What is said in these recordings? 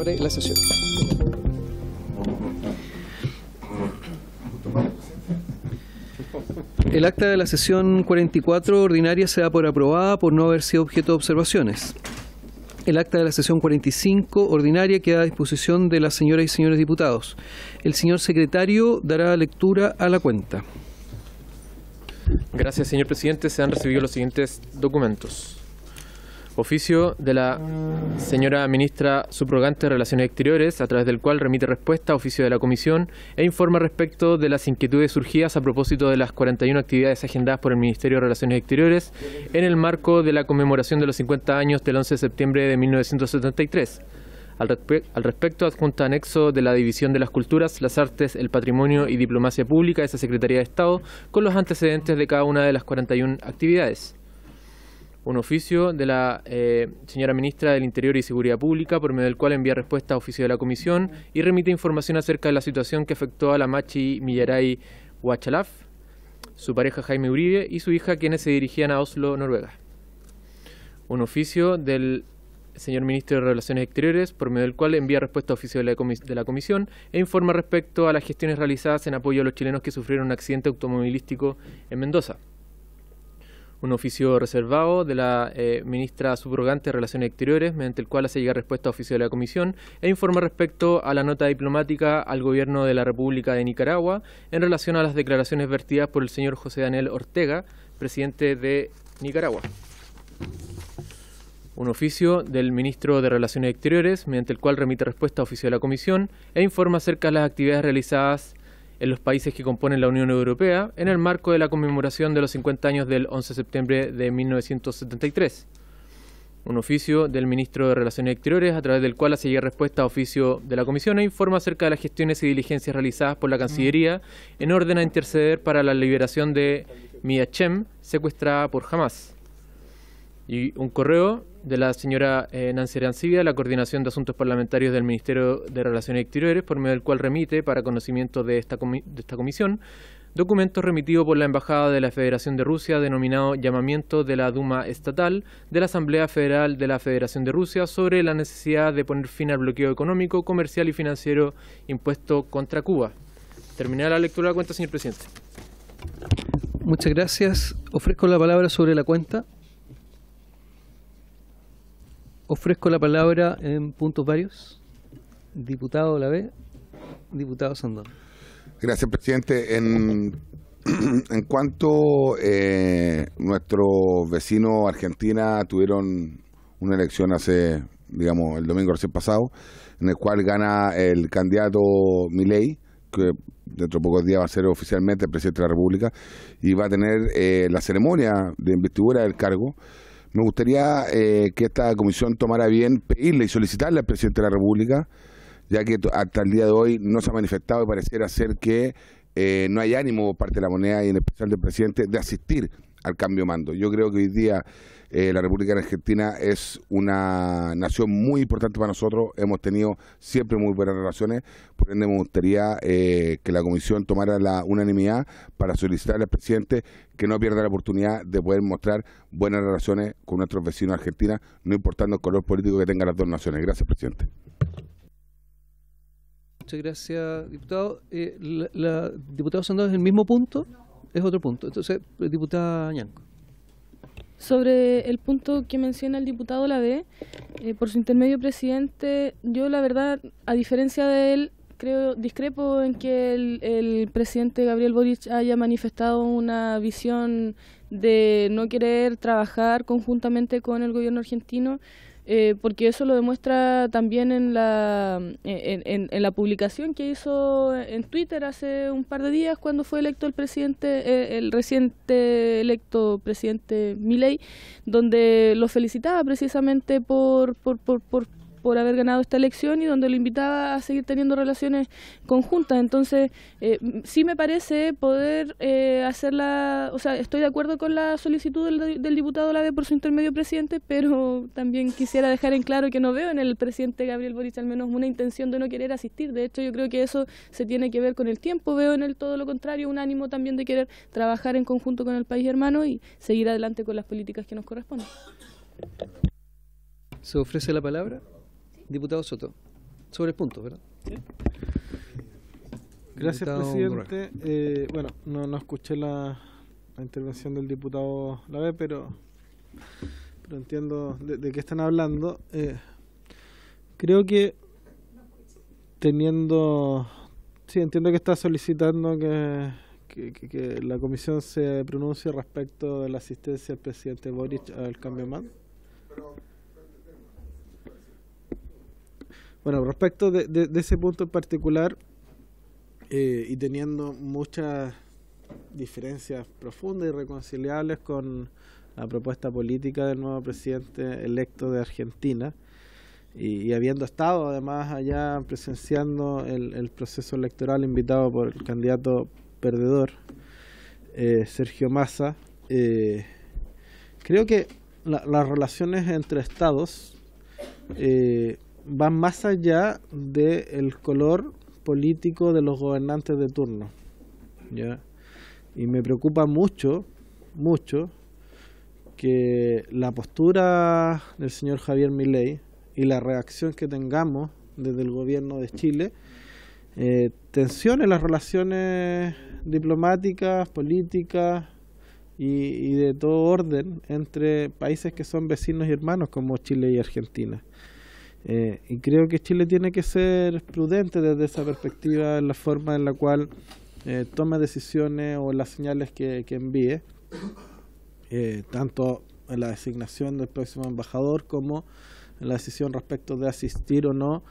abre la sesión. El acta de la sesión 44 ordinaria se da por aprobada por no haber sido objeto de observaciones. El acta de la sesión 45 ordinaria queda a disposición de las señoras y señores diputados. El señor secretario dará lectura a la cuenta. Gracias, señor presidente. Se han recibido los siguientes documentos. Oficio de la señora ministra subrogante de Relaciones Exteriores, a través del cual remite respuesta a oficio de la Comisión e informa respecto de las inquietudes surgidas a propósito de las 41 actividades agendadas por el Ministerio de Relaciones Exteriores en el marco de la conmemoración de los 50 años del 11 de septiembre de 1973. Al respecto, adjunta anexo de la División de las Culturas, las Artes, el Patrimonio y Diplomacia Pública de esa Secretaría de Estado, con los antecedentes de cada una de las 41 actividades. Un oficio de la señora ministra del Interior y Seguridad Pública, por medio del cual envía respuesta a oficio de la Comisión y remite información acerca de la situación que afectó a la Machi Millaray Huachalaf, su pareja Jaime Uribe y su hija, quienes se dirigían a Oslo, Noruega. Un oficio del señor ministro de Relaciones Exteriores, por medio del cual envía respuesta a oficio de la Comisión e informa respecto a las gestiones realizadas en apoyo a los chilenos que sufrieron un accidente automovilístico en Mendoza. Un oficio reservado de la ministra subrogante de Relaciones Exteriores, mediante el cual hace llegar respuesta a oficio de la Comisión e informa respecto a la nota diplomática al Gobierno de la República de Nicaragua en relación a las declaraciones vertidas por el señor José Daniel Ortega, presidente de Nicaragua. Un oficio del ministro de Relaciones Exteriores, mediante el cual remite respuesta a oficio de la Comisión e informa acerca de las actividades realizadas en los países que componen la Unión Europea en el marco de la conmemoración de los 50 años del 11 de septiembre de 1973. Un oficio del ministro de Relaciones Exteriores, a través del cual hace llegar respuesta a oficio de la Comisión e informa acerca de las gestiones y diligencias realizadas por la Cancillería en orden a interceder para la liberación de Mia Chem, secuestrada por Hamas. Y un correo de la señora Nancy Arancibia, la Coordinación de Asuntos Parlamentarios del Ministerio de Relaciones Exteriores, por medio del cual remite, para conocimiento de esta comisión, documentos remitidos por la Embajada de la Federación de Rusia, denominado Llamamiento de la Duma Estatal de la Asamblea Federal de la Federación de Rusia sobre la necesidad de poner fin al bloqueo económico, comercial y financiero impuesto contra Cuba. Terminada la lectura de la cuenta, señor presidente. Muchas gracias. Ofrezco la palabra sobre la cuenta. Ofrezco la palabra en puntos varios. Diputado Lavé, diputado Sandón. Gracias, presidente. En cuanto nuestros vecinos Argentina tuvieron una elección hace, digamos, el domingo recién pasado, en el cual gana el candidato Milei, que dentro de pocos días va a ser oficialmente el presidente de la República, y va a tener la ceremonia de investidura del cargo. Me gustaría que esta comisión tomara bien pedirle y solicitarle al presidente de la República, ya que hasta el día de hoy no se ha manifestado y pareciera ser que no hay ánimo por parte de la moneda y en especial del presidente de asistir al cambio de mando. Yo creo que hoy día la República de Argentina es una nación muy importante para nosotros, hemos tenido siempre muy buenas relaciones, por ende me gustaría que la comisión tomara la unanimidad para solicitarle al presidente que no pierda la oportunidad de poder mostrar buenas relaciones con nuestros vecinos argentinos, no importando el color político que tengan las dos naciones. Gracias, presidente. Muchas gracias, diputado. La diputada Sandón es el mismo punto, es otro punto. Entonces, diputada Ñanco. Sobre el punto que menciona el diputado Lavé, por su intermedio, presidente, yo la verdad, a diferencia de él, discrepo en que el presidente Gabriel Boric haya manifestado una visión de no querer trabajar conjuntamente con el gobierno argentino, porque eso lo demuestra también en la publicación que hizo en Twitter hace un par de días cuando fue electo el reciente electo presidente Milei, donde lo felicitaba precisamente por haber ganado esta elección y donde lo invitaba a seguir teniendo relaciones conjuntas. Entonces, sí me parece poder hacerla, o sea, estoy de acuerdo con la solicitud del diputado Lavé por su intermedio, presidente, pero también quisiera dejar en claro que no veo en el presidente Gabriel Boric al menos una intención de no querer asistir. De hecho, yo creo que eso se tiene que ver con el tiempo. Veo en él todo lo contrario, un ánimo también de querer trabajar en conjunto con el país hermano y seguir adelante con las políticas que nos corresponden. ¿Se ofrece la palabra? Diputado Soto. sobre el punto, ¿verdad? ¿Sí? Gracias, Diputado presidente. Bueno, no escuché la intervención del diputado Lavé, pero entiendo de qué están hablando. Creo que entiendo que está solicitando que la comisión se pronuncie respecto de la asistencia del presidente Boric al cambio más. Bueno, respecto de ese punto en particular, y teniendo muchas diferencias profundas y irreconciliables con la propuesta política del nuevo presidente electo de Argentina, y habiendo estado además allá presenciando el proceso electoral invitado por el candidato perdedor, Sergio Massa, creo que las relaciones entre estados van más allá del color político de los gobernantes de turno, ¿ya? Y me preocupa mucho que la postura del señor Javier Milei y la reacción que tengamos desde el gobierno de Chile tensione las relaciones diplomáticas, políticas y de todo orden entre países que son vecinos y hermanos como Chile y Argentina. Y creo que Chile tiene que ser prudente desde esa perspectiva en la forma en la cual tome decisiones o en las señales que envíe, tanto en la designación del próximo embajador como en la decisión respecto de asistir o no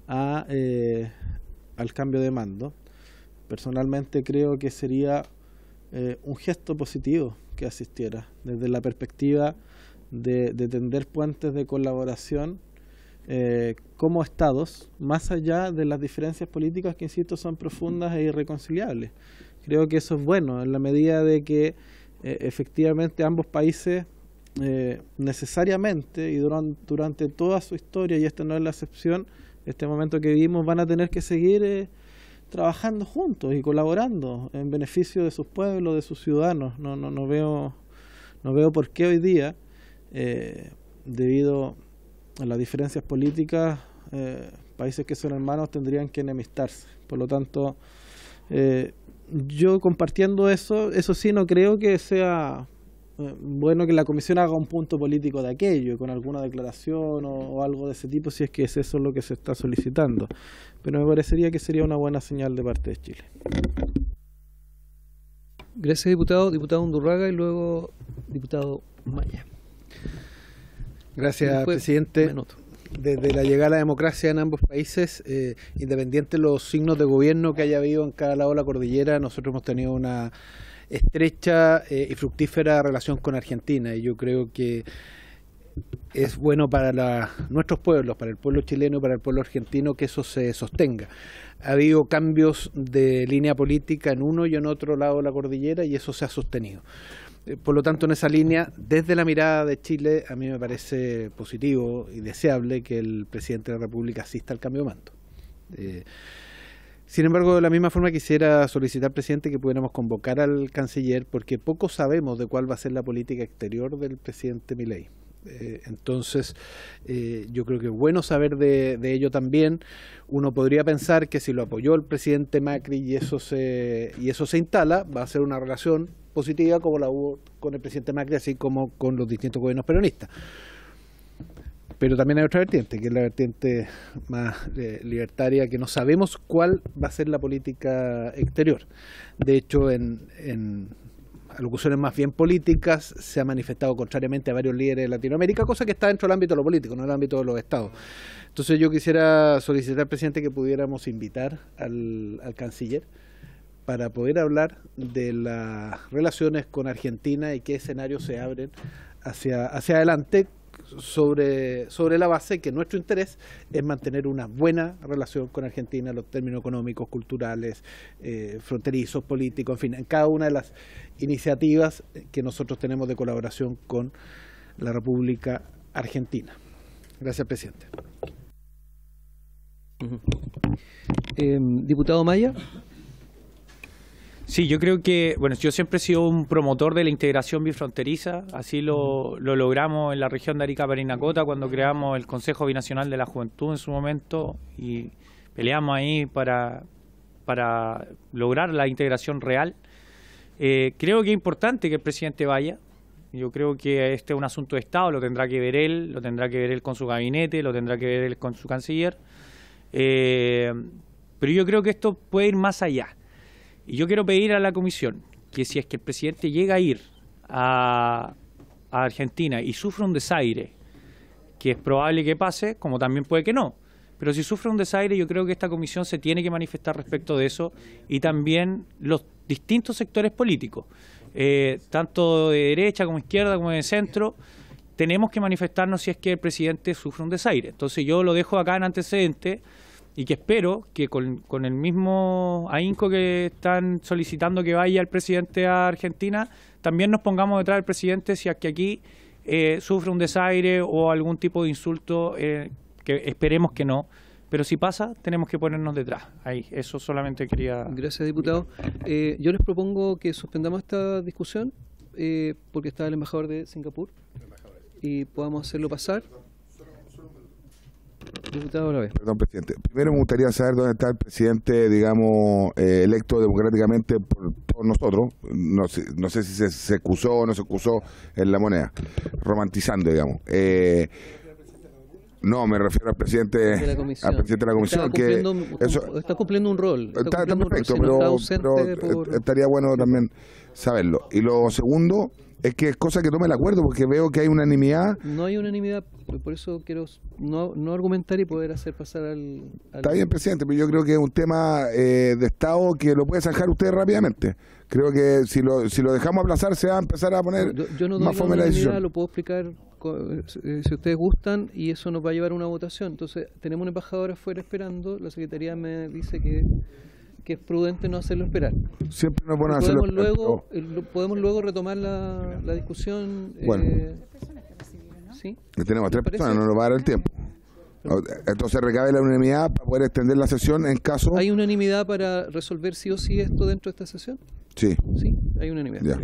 al cambio de mando. Personalmente creo que sería un gesto positivo que asistiera desde la perspectiva de tender puentes de colaboración como estados, más allá de las diferencias políticas que, insisto, son profundas e irreconciliables. Creo que eso es bueno en la medida de que efectivamente ambos países necesariamente y durante toda su historia, y esta no es la excepción, este momento que vivimos, van a tener que seguir trabajando juntos y colaborando en beneficio de sus pueblos, de sus ciudadanos. No veo por qué hoy día, debido a las diferencias políticas, países que son hermanos tendrían que enemistarse. Por lo tanto, yo compartiendo eso sí no creo que sea bueno que la comisión haga un punto político de aquello, con alguna declaración o algo de ese tipo, si es que es eso lo que se está solicitando. Pero me parecería que sería una buena señal de parte de Chile. Gracias, diputado. Diputado Undurraga y luego diputado Maya. Gracias, presidente. Desde la llegada a la democracia en ambos países, independiente de los signos de gobierno que haya habido en cada lado de la cordillera, nosotros hemos tenido una estrecha y fructífera relación con Argentina, y yo creo que es bueno para nuestros pueblos, para el pueblo chileno y para el pueblo argentino, que eso se sostenga. Ha habido cambios de línea política en uno y en otro lado de la cordillera y eso se ha sostenido. Por lo tanto, en esa línea, desde la mirada de Chile, a mí me parece positivo y deseable que el presidente de la República asista al cambio de mando. Sin embargo, de la misma forma quisiera solicitar, presidente, que pudiéramos convocar al canciller, porque poco sabemos de cuál va a ser la política exterior del presidente Milei. Entonces, yo creo que es bueno saber de ello también. Uno podría pensar que si lo apoyó el presidente Macri y eso se instala, va a ser una relación positiva como la hubo con el presidente Macri, así como con los distintos gobiernos peronistas. Pero también hay otra vertiente, que es la vertiente más libertaria, que no sabemos cuál va a ser la política exterior. De hecho, en alocuciones más bien políticas se ha manifestado contrariamente a varios líderes de Latinoamérica, cosa que está dentro del ámbito de lo político, no en el ámbito de los estados. Entonces yo quisiera solicitar, presidente, que pudiéramos invitar al canciller para poder hablar de las relaciones con Argentina y qué escenarios se abren hacia adelante, sobre la base que nuestro interés es mantener una buena relación con Argentina en los términos económicos, culturales, fronterizos, políticos, en fin, en cada una de las iniciativas que nosotros tenemos de colaboración con la República Argentina. Gracias, presidente. Diputado Maya. Sí, yo creo que, bueno, yo siempre he sido un promotor de la integración bifronteriza, así lo logramos en la región de Arica-Parinacota cuando creamos el Consejo Binacional de la Juventud en su momento y peleamos ahí para lograr la integración real. Creo que es importante que el presidente vaya. Yo creo que este es un asunto de Estado, lo tendrá que ver él con su gabinete, lo tendrá que ver él con su canciller. Pero yo creo que esto puede ir más allá. Y yo quiero pedir a la Comisión que si es que el presidente llega a ir a Argentina y sufre un desaire, que es probable que pase, como también puede que no, pero si sufre un desaire, yo creo que esta Comisión se tiene que manifestar respecto de eso y también los distintos sectores políticos, tanto de derecha como de izquierda como de centro, tenemos que manifestarnos si es que el presidente sufre un desaire. Entonces yo lo dejo acá en antecedente y que espero que con el mismo ahínco que están solicitando que vaya el presidente a Argentina, también nos pongamos detrás del presidente si es que aquí sufre un desaire o algún tipo de insulto, que esperemos que no, pero si pasa, tenemos que ponernos detrás. Ahí, eso solamente quería... Gracias, diputado. Yo les propongo que suspendamos esta discusión porque está el embajador de Singapur y podamos hacerlo pasar. Diputado Olave. Perdón, presidente. Primero me gustaría saber dónde está el presidente, digamos, electo democráticamente por todos nosotros. No sé si se excusó o no se excusó en La Moneda, romantizando, digamos. No, me refiero al presidente de la comisión, que está cumpliendo un rol. Está perfecto, pero estaría bueno también saberlo. Y lo segundo es que es cosa que tome el acuerdo, porque veo que hay unanimidad. No hay unanimidad, por eso quiero no argumentar y poder hacer pasar al... Está bien, presidente, pero yo creo que es un tema de Estado que lo puede zanjar usted rápidamente. Creo que si lo dejamos aplazar se va a empezar a poner yo no doy más fome la decisión. Lo puedo explicar si ustedes gustan y eso nos va a llevar a una votación. Entonces tenemos un embajador afuera esperando, la Secretaría me dice que es prudente no hacerlo esperar. Siempre nos ponen a hacerlo esperar. Podemos luego retomar la discusión. Bueno, ¿sí? Tenemos 3 personas, no nos va a dar el tiempo. Entonces recabe la unanimidad para poder extender la sesión en caso... ¿Hay unanimidad para resolver sí o sí esto dentro de esta sesión? Sí. Sí, hay unanimidad. Ya.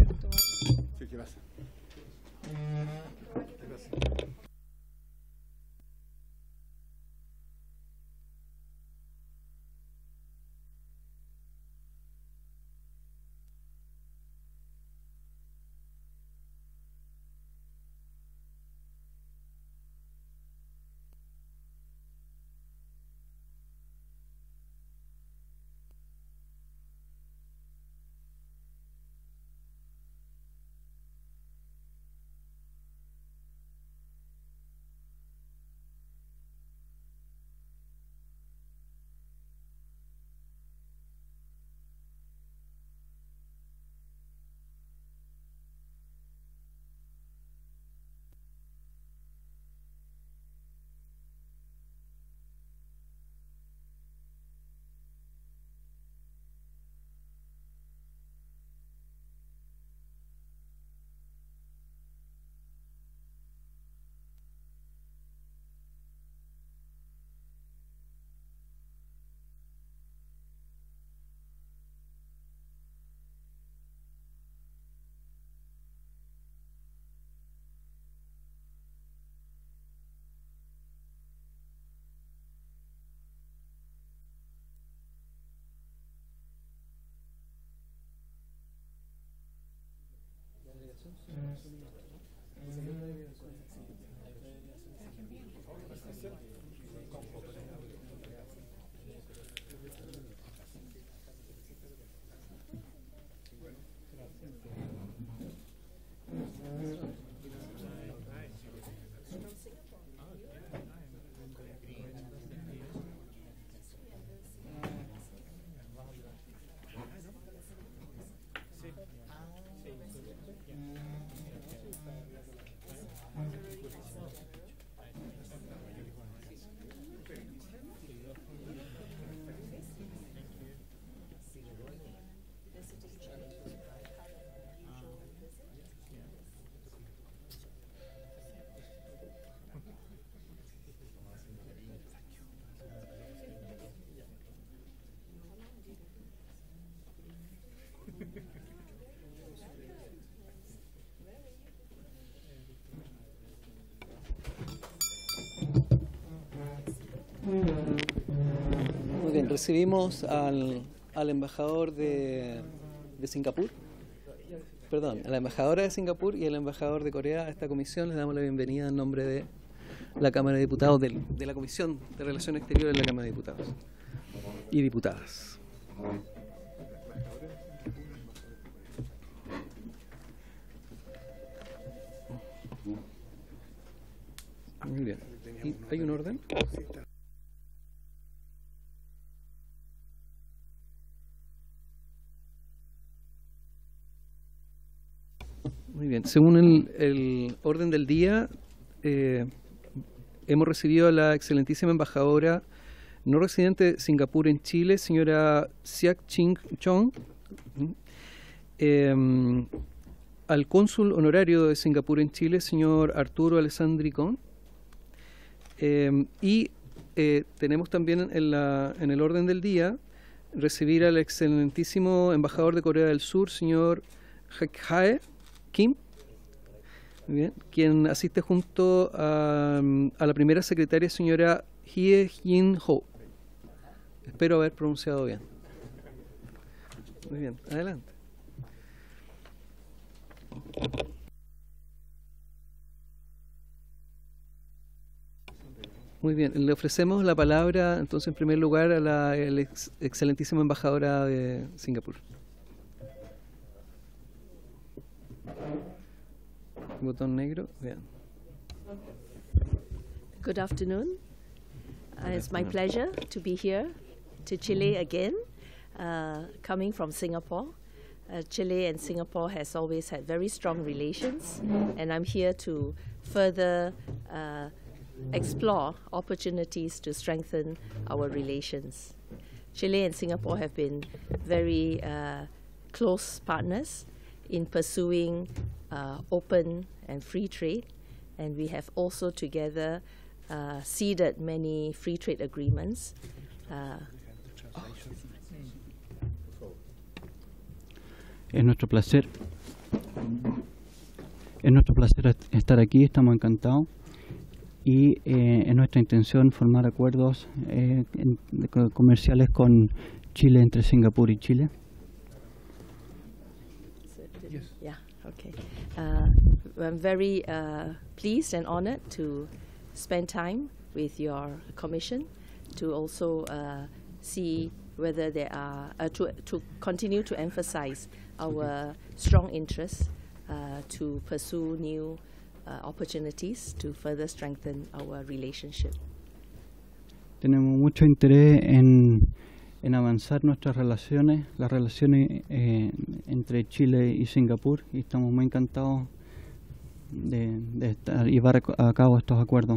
Recibimos al embajador de Singapur, a la embajadora de Singapur y al embajador de Corea a esta comisión. Les damos la bienvenida en nombre de la Cámara de Diputados, de la Comisión de Relaciones Exteriores de la Cámara de Diputados y diputadas. Muy bien. ¿Y hay un orden? Muy bien. Según el orden del día, hemos recibido a la excelentísima embajadora no residente de Singapur en Chile, señora Siak Ching Chong, al cónsul honorario de Singapur en Chile, señor Arturo Alessandri Con, y tenemos también en el orden del día recibir al excelentísimo embajador de Corea del Sur, señor Hae Kim, muy bien, quien asiste junto a la primera secretaria, señora Hye Jin Ho. Espero haber pronunciado bien. Muy bien, adelante. Muy bien, le ofrecemos la palabra entonces en primer lugar a la excelentísima embajadora de Singapur. Botón negro, bien. Good afternoon. It's my pleasure to be here to Chile again, coming from Singapore. Chile and Singapore has always had very strong relations, and I'm here to further explore opportunities to strengthen our relations. Chile and Singapore have been very close partners in pursuing open and free trade, and we have also together seeded many free trade agreements. Es nuestro placer estar aquí, estamos encantados y es nuestra intención formar acuerdos comerciales con Chile, entre Singapur y Chile. Yeah, okay. I'm very pleased and honored to spend time with your commission to also see whether there are to continue to emphasize our strong interest to pursue new opportunities to further strengthen our relationship. Tenemos mucho interés en avanzar nuestras relaciones, las relaciones entre Chile y Singapur, y estamos muy encantados de llevar a cabo estos acuerdos.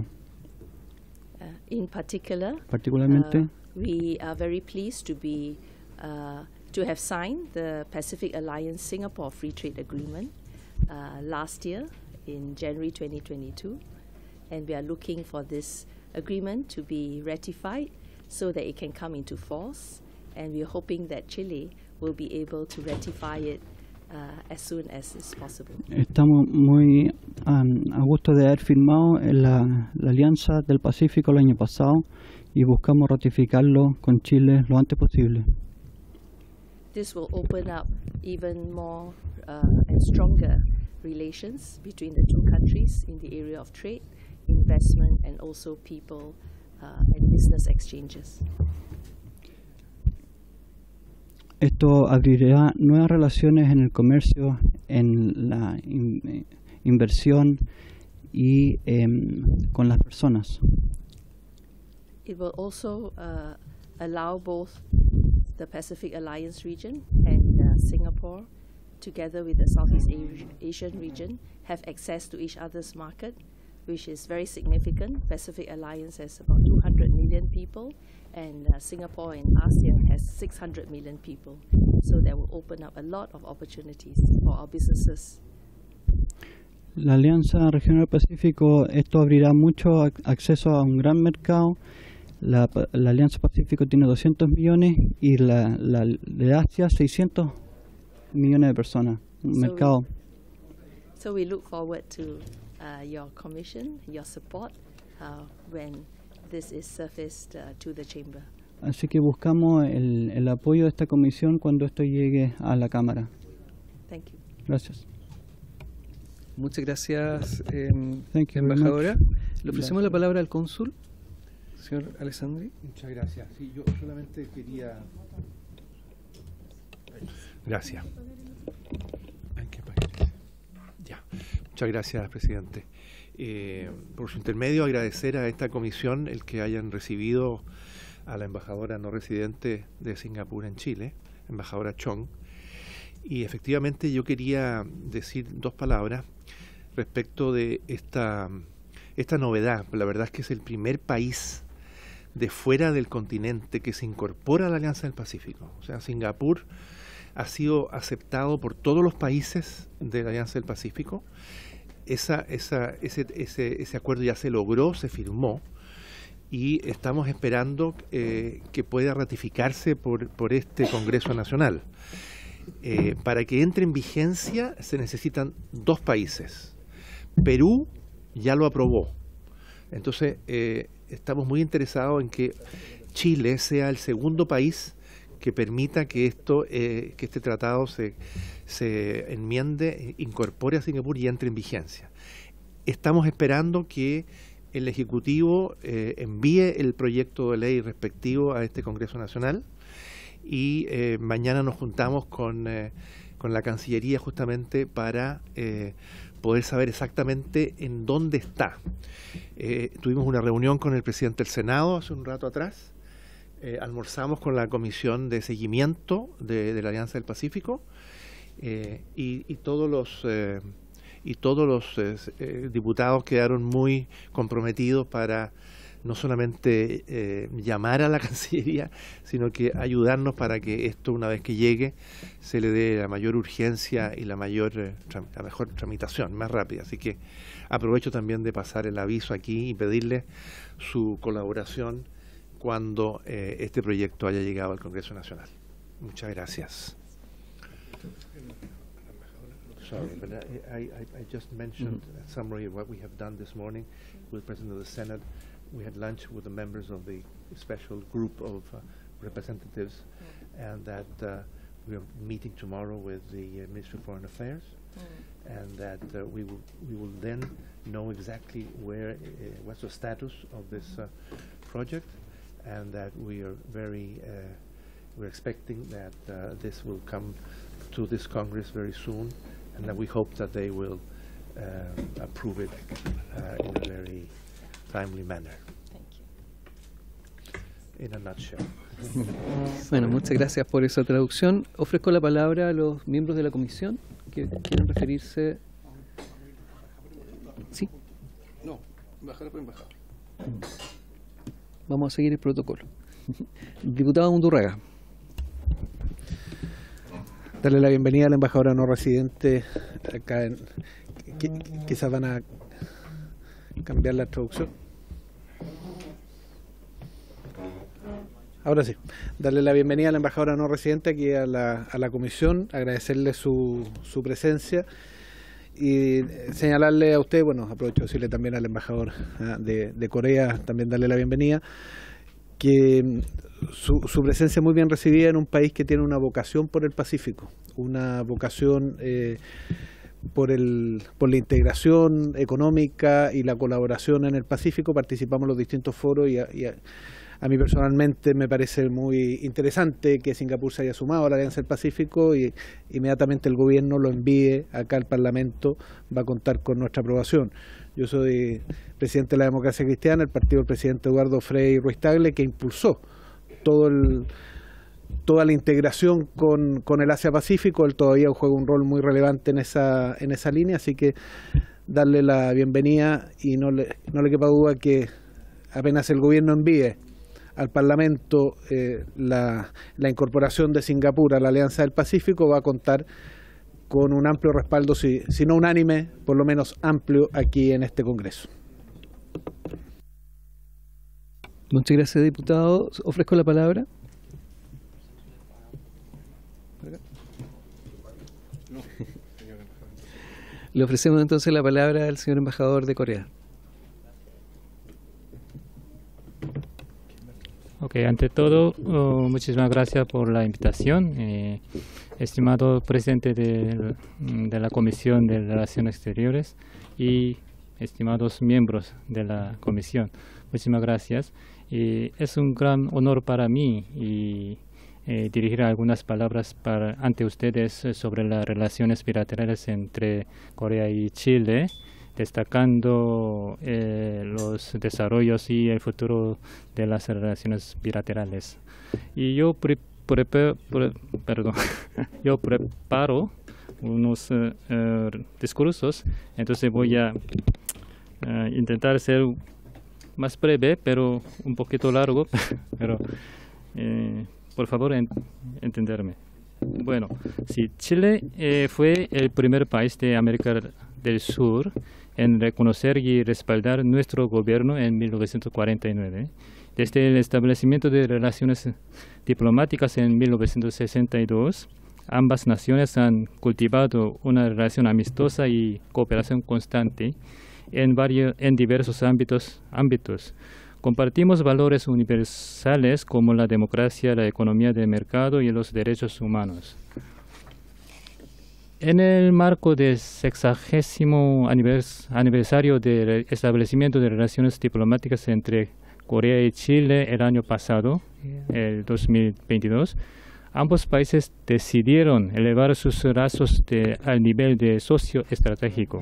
Particularmente, we are very pleased to have signed the Pacific Alliance Singapore Free Trade Agreement last year in January 2022, and we are looking for this agreement to be ratified so that it can come into force, and we are hoping that Chile will be able to ratify it as soon as is possible. Estamos muy a gusto de haber firmado la Alianza del Pacífico el año pasado y buscamos ratificarlo con Chile lo antes posible. This will open up even more and stronger relations between the two countries in the area of trade, investment, and also people and business exchanges. Esto abrirá nuevas relaciones en el comercio, en la inversión y con las personas. It will also allow both the Pacific Alliance region and Singapore, together with the Southeast Asian region, have access to each other's market, which is very significant. Pacific Alliance has about 200 million people, and Singapore and ASEAN has 600 million people. So that will open up a lot of opportunities for our businesses. La Alianza Regional Pacífico, esto abrirá mucho acceso a un gran mercado. La Alianza Pacífico tiene 200 millones y la de Asia 600 millones de personas. Un mercado. So we look forward to your commission, your support when this is surfaced to the chamber. así que buscamos el apoyo de esta comisión cuando esto llegue a la Cámara. Thank you. Gracias. Muchas gracias, Thank you very embajadora. much. Le ofrecemos la palabra al cónsul, señor Alessandri. Muchas gracias. Sí, yo solamente quería... Gracias. Hay que apagar. Ya. Muchas gracias, presidente. Por su intermedio, agradecer a esta comisión el que hayan recibido a la embajadora no residente de Singapur en Chile, embajadora Chong. Y efectivamente yo quería decir dos palabras respecto de esta novedad. La verdad es que es el primer país de fuera del continente que se incorpora a la Alianza del Pacífico. O sea, Singapur ha sido aceptado por todos los países de la Alianza del Pacífico. Ese acuerdo ya se logró, se firmó, y estamos esperando que pueda ratificarse por este Congreso Nacional. Para que entre en vigencia se necesitan 2 países. Perú ya lo aprobó. Entonces, estamos muy interesados en que Chile sea el segundo país que permita que este tratado se enmiende, incorpore a Singapur y entre en vigencia. Estamos esperando que el Ejecutivo envíe el proyecto de ley respectivo a este Congreso Nacional y mañana nos juntamos con la Cancillería justamente para poder saber exactamente en dónde está. Tuvimos una reunión con el presidente del Senado hace un rato atrás. Almorzamos con la Comisión de Seguimiento de la Alianza del Pacífico y todos los diputados quedaron muy comprometidos para no solamente llamar a la Cancillería, sino que ayudarnos para que esto, una vez que llegue, se le dé la mayor urgencia y la mejor tramitación, más rápida. Así que aprovecho también de pasar el aviso aquí y pedirle su colaboración cuando este proyecto haya llegado al Congreso Nacional. Muchas gracias. Sorry, but I just mentioned a summary of what we have done this morning with the President of the Senate. We had lunch with the members of the special group of representatives, and that we are meeting tomorrow with the Ministry of Foreign Affairs, and that we will then know exactly what's the status of this project, and that we are we're expecting that this will come to this Congress very soon, and that we hope that they will approve it in a very timely manner. Thank you. In a nutshell. Bueno, muchas gracias por esa traducción. Ofrezco la palabra a los miembros de la comisión que quieran referirse. ¿Sí? No, embajador por embajador. Vamos a seguir el protocolo. Diputado Undurraga. Darle la bienvenida a la embajadora no residente acá quizás van a cambiar la traducción. Ahora sí, darle la bienvenida a la embajadora no residente aquí a la comisión, agradecerle su presencia y señalarle a usted, bueno, aprovecho de decirle también al embajador de Corea, también darle la bienvenida, que su presencia muy bien recibida en un país que tiene una vocación por el Pacífico, una vocación por la integración económica y la colaboración en el Pacífico. Participamos en los distintos foros y a mí personalmente me parece muy interesante que Singapur se haya sumado a la Alianza del Pacífico y inmediatamente el gobierno lo envíe acá al Parlamento, va a contar con nuestra aprobación. Yo soy presidente de la Democracia Cristiana, el partido del presidente Eduardo Frei Ruiz Tagle, que impulsó toda la integración con el Asia-Pacífico. Él todavía juega un rol muy relevante en esa línea, así que darle la bienvenida y no le quepa duda que apenas el gobierno envíe al Parlamento la incorporación de Singapur a la Alianza del Pacífico, va a contar con un amplio respaldo, si no unánime, por lo menos amplio aquí en este Congreso. Muchas gracias, diputado. Ofrezco la palabra. Le ofrecemos entonces la palabra al señor embajador de Corea. Ok. Ante todo, muchísimas gracias por la invitación. Estimado presidente de la Comisión de Relaciones Exteriores y estimados miembros de la Comisión, muchísimas gracias. Es un gran honor para mí dirigir algunas palabras ante ustedes sobre las relaciones bilaterales entre Corea y Chile, destacando los desarrollos y el futuro de las relaciones bilaterales. Y yo yo preparo unos discursos, entonces voy a intentar ser más breve, pero un poquito largo, pero por favor entenderme. Bueno, sí, Chile fue el primer país de América del Sur en reconocer y respaldar nuestro gobierno en 1949. Desde el establecimiento de relaciones diplomáticas en 1962, ambas naciones han cultivado una relación amistosa y cooperación constante en diversos ámbitos. Compartimos valores universales como la democracia, la economía de mercado y los derechos humanos. En el marco del 60º aniversario del establecimiento de relaciones diplomáticas entre Corea y Chile el año pasado, el 2022, ambos países decidieron elevar sus lazos al nivel de socio estratégico.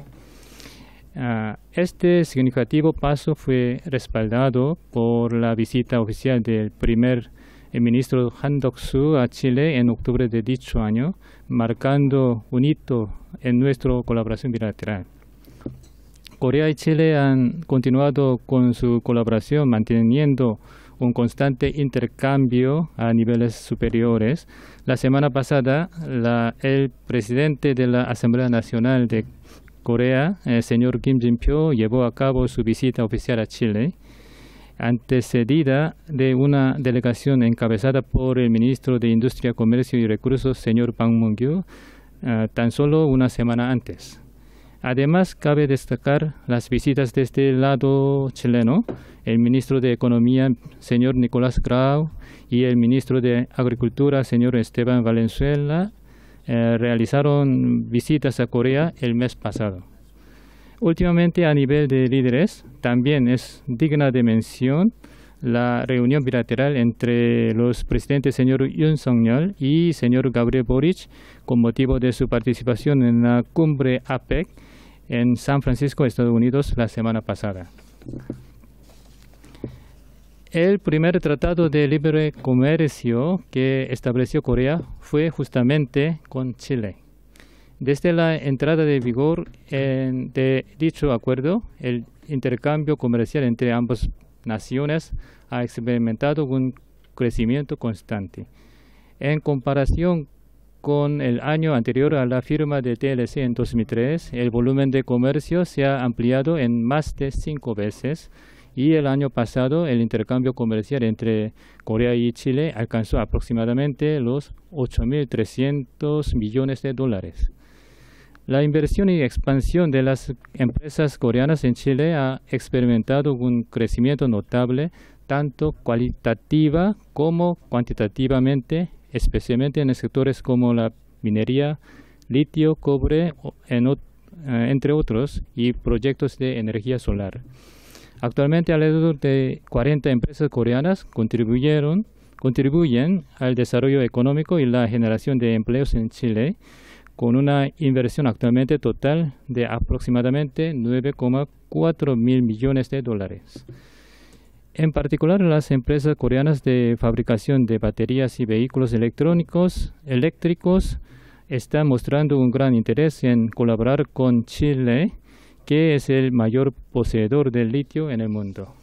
Este significativo paso fue respaldado por la visita oficial del primer ministro Han Duck-soo a Chile en octubre de dicho año, marcando un hito en nuestra colaboración bilateral. Corea y Chile han continuado con su colaboración, manteniendo un constante intercambio a niveles superiores. La semana pasada, el presidente de la Asamblea Nacional de Corea, el señor Kim Jin-pyo, llevó a cabo su visita oficial a Chile, antecedida de una delegación encabezada por el ministro de Industria, Comercio y Recursos, señor Bang Moon-gyu, tan solo una semana antes. Además, cabe destacar las visitas desde el lado chileno. El ministro de Economía, señor Nicolás Grau, y el ministro de Agricultura, señor Esteban Valenzuela, realizaron visitas a Corea el mes pasado. Últimamente, a nivel de líderes, también es digna de mención la reunión bilateral entre los presidentes señor Yoon Suk-yeol y señor Gabriel Boric con motivo de su participación en la cumbre APEC en San Francisco, Estados Unidos, la semana pasada. El primer tratado de libre comercio que estableció Corea fue justamente con Chile. Desde la entrada de vigor de dicho acuerdo, el intercambio comercial entre ambas naciones ha experimentado un crecimiento constante. En comparación con el año anterior a la firma de TLC en 2003, el volumen de comercio se ha ampliado en más de 5 veces y el año pasado el intercambio comercial entre Corea y Chile alcanzó aproximadamente los 8.300 millones de dólares. La inversión y expansión de las empresas coreanas en Chile ha experimentado un crecimiento notable, tanto cualitativa como cuantitativamente, especialmente en sectores como la minería, litio, cobre, entre otros, y proyectos de energía solar. Actualmente, alrededor de 40 empresas coreanas contribuyen al desarrollo económico y la generación de empleos en Chile, con una inversión actualmente total de aproximadamente 9,4 mil millones de dólares. En particular, las empresas coreanas de fabricación de baterías y vehículos eléctricos están mostrando un gran interés en colaborar con Chile, que es el mayor poseedor de litio en el mundo.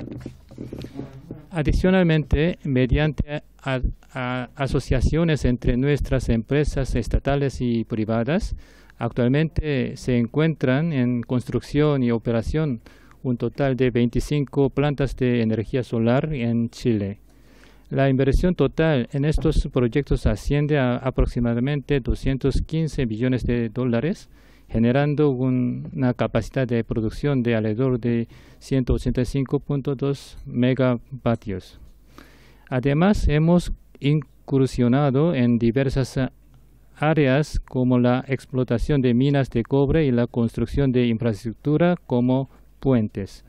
Adicionalmente, mediante asociaciones entre nuestras empresas estatales y privadas, actualmente se encuentran en construcción y operación un total de 25 plantas de energía solar en Chile. La inversión total en estos proyectos asciende a aproximadamente 215 billones de dólares, generando una capacidad de producción de alrededor de 185.2 megavatios. Además, hemos incursionado en diversas áreas como la explotación de minas de cobre y la construcción de infraestructura como puentes.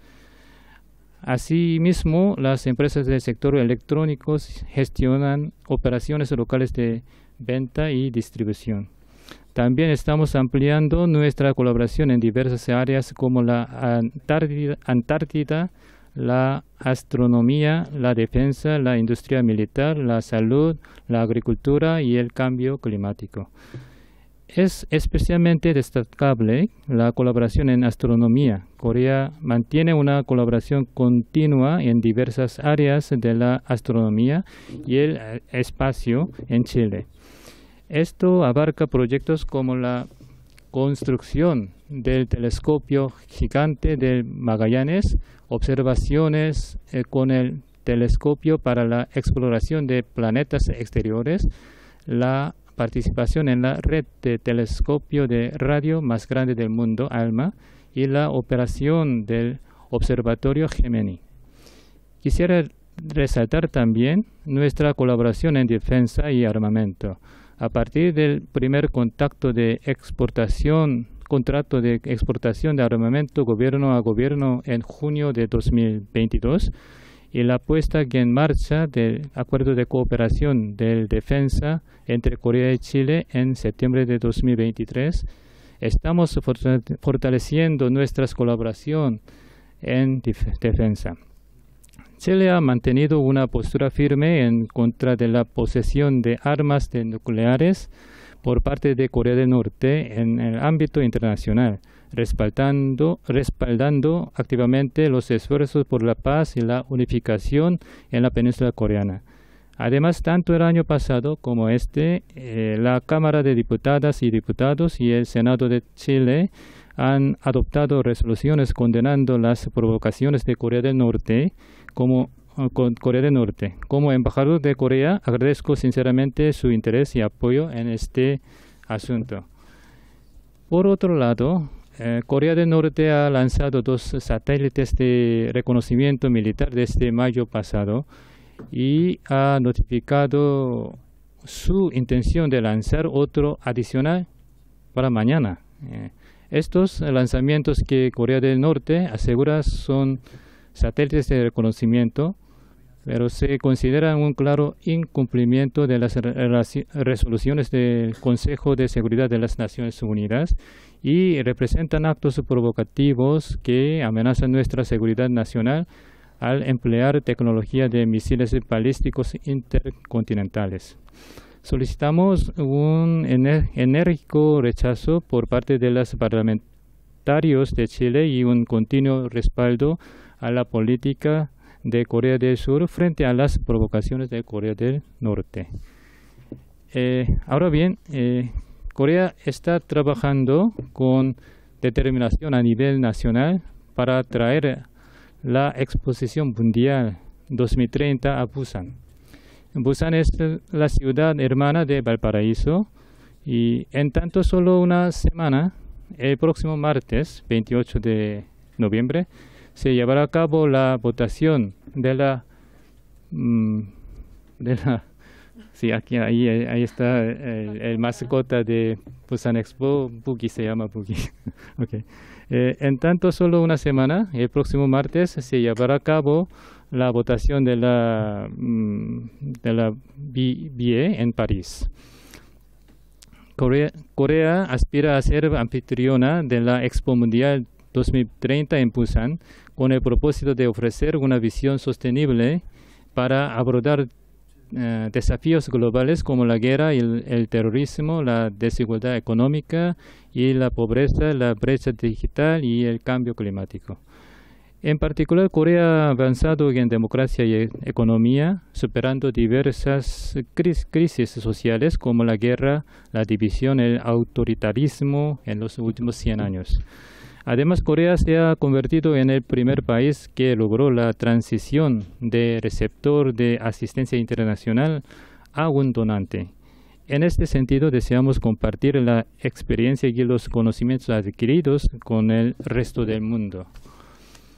Asimismo, las empresas del sector electrónico gestionan operaciones locales de venta y distribución. También estamos ampliando nuestra colaboración en diversas áreas como la Antártida, la astronomía, la defensa, la industria militar, la salud, la agricultura y el cambio climático. Es especialmente destacable la colaboración en astronomía. Corea mantiene una colaboración continua en diversas áreas de la astronomía y el espacio en Chile. Esto abarca proyectos como la construcción del telescopio gigante del Magallanes, observaciones con el telescopio para la exploración de planetas exteriores, la participación en la red de telescopio de radio más grande del mundo, ALMA, y la operación del Observatorio Gemini. Quisiera resaltar también nuestra colaboración en defensa y armamento. A partir del primer contrato de exportación de armamento gobierno a gobierno en junio de 2022 y la puesta en marcha del acuerdo de cooperación de defensa entre Corea y Chile en septiembre de 2023, estamos fortaleciendo nuestra colaboración en defensa. Chile ha mantenido una postura firme en contra de la posesión de armas nucleares por parte de Corea del Norte en el ámbito internacional, respaldando activamente los esfuerzos por la paz y la unificación en la península coreana. Además, tanto el año pasado como la Cámara de Diputadas y Diputados y el Senado de Chile han adoptado resoluciones condenando las provocaciones de Corea del Norte. Como embajador de Corea, agradezco sinceramente su interés y apoyo en este asunto. Por otro lado, Corea del Norte ha lanzado 2 satélites de reconocimiento militar desde mayo pasado y ha notificado su intención de lanzar otro adicional para mañana. Estos lanzamientos que Corea del Norte asegura son satélites de reconocimiento, pero se consideran un claro incumplimiento de las resoluciones del Consejo de Seguridad de las Naciones Unidas y representan actos provocativos que amenazan nuestra seguridad nacional al emplear tecnología de misiles balísticos intercontinentales. Solicitamos un enérgico rechazo por parte de los parlamentarios de Chile y un continuo respaldo a la política de Corea del Sur frente a las provocaciones de Corea del Norte. Ahora bien, Corea está trabajando con determinación a nivel nacional para traer la Exposición Mundial 2030 a Busan. Busan es la ciudad hermana de Valparaíso y en tanto solo una semana, el próximo martes 28 de noviembre, se llevará a cabo la votación sí, ahí está el mascota de Busan Expo, Boogie se llama Boogie. Okay. En tanto solo una semana, el próximo martes, se llevará a cabo la votación de la BIE en París. Corea aspira a ser anfitriona de la Expo Mundial 2030 en Busan con el propósito de ofrecer una visión sostenible para abordar desafíos globales como la guerra y el terrorismo, la desigualdad económica y la pobreza, la brecha digital y el cambio climático. En particular, Corea ha avanzado en democracia y economía, superando diversas crisis sociales como la guerra, la división, el autoritarismo en los últimos 100 años. Además, Corea se ha convertido en el primer país que logró la transición de receptor de asistencia internacional a un donante. En este sentido, deseamos compartir la experiencia y los conocimientos adquiridos con el resto del mundo.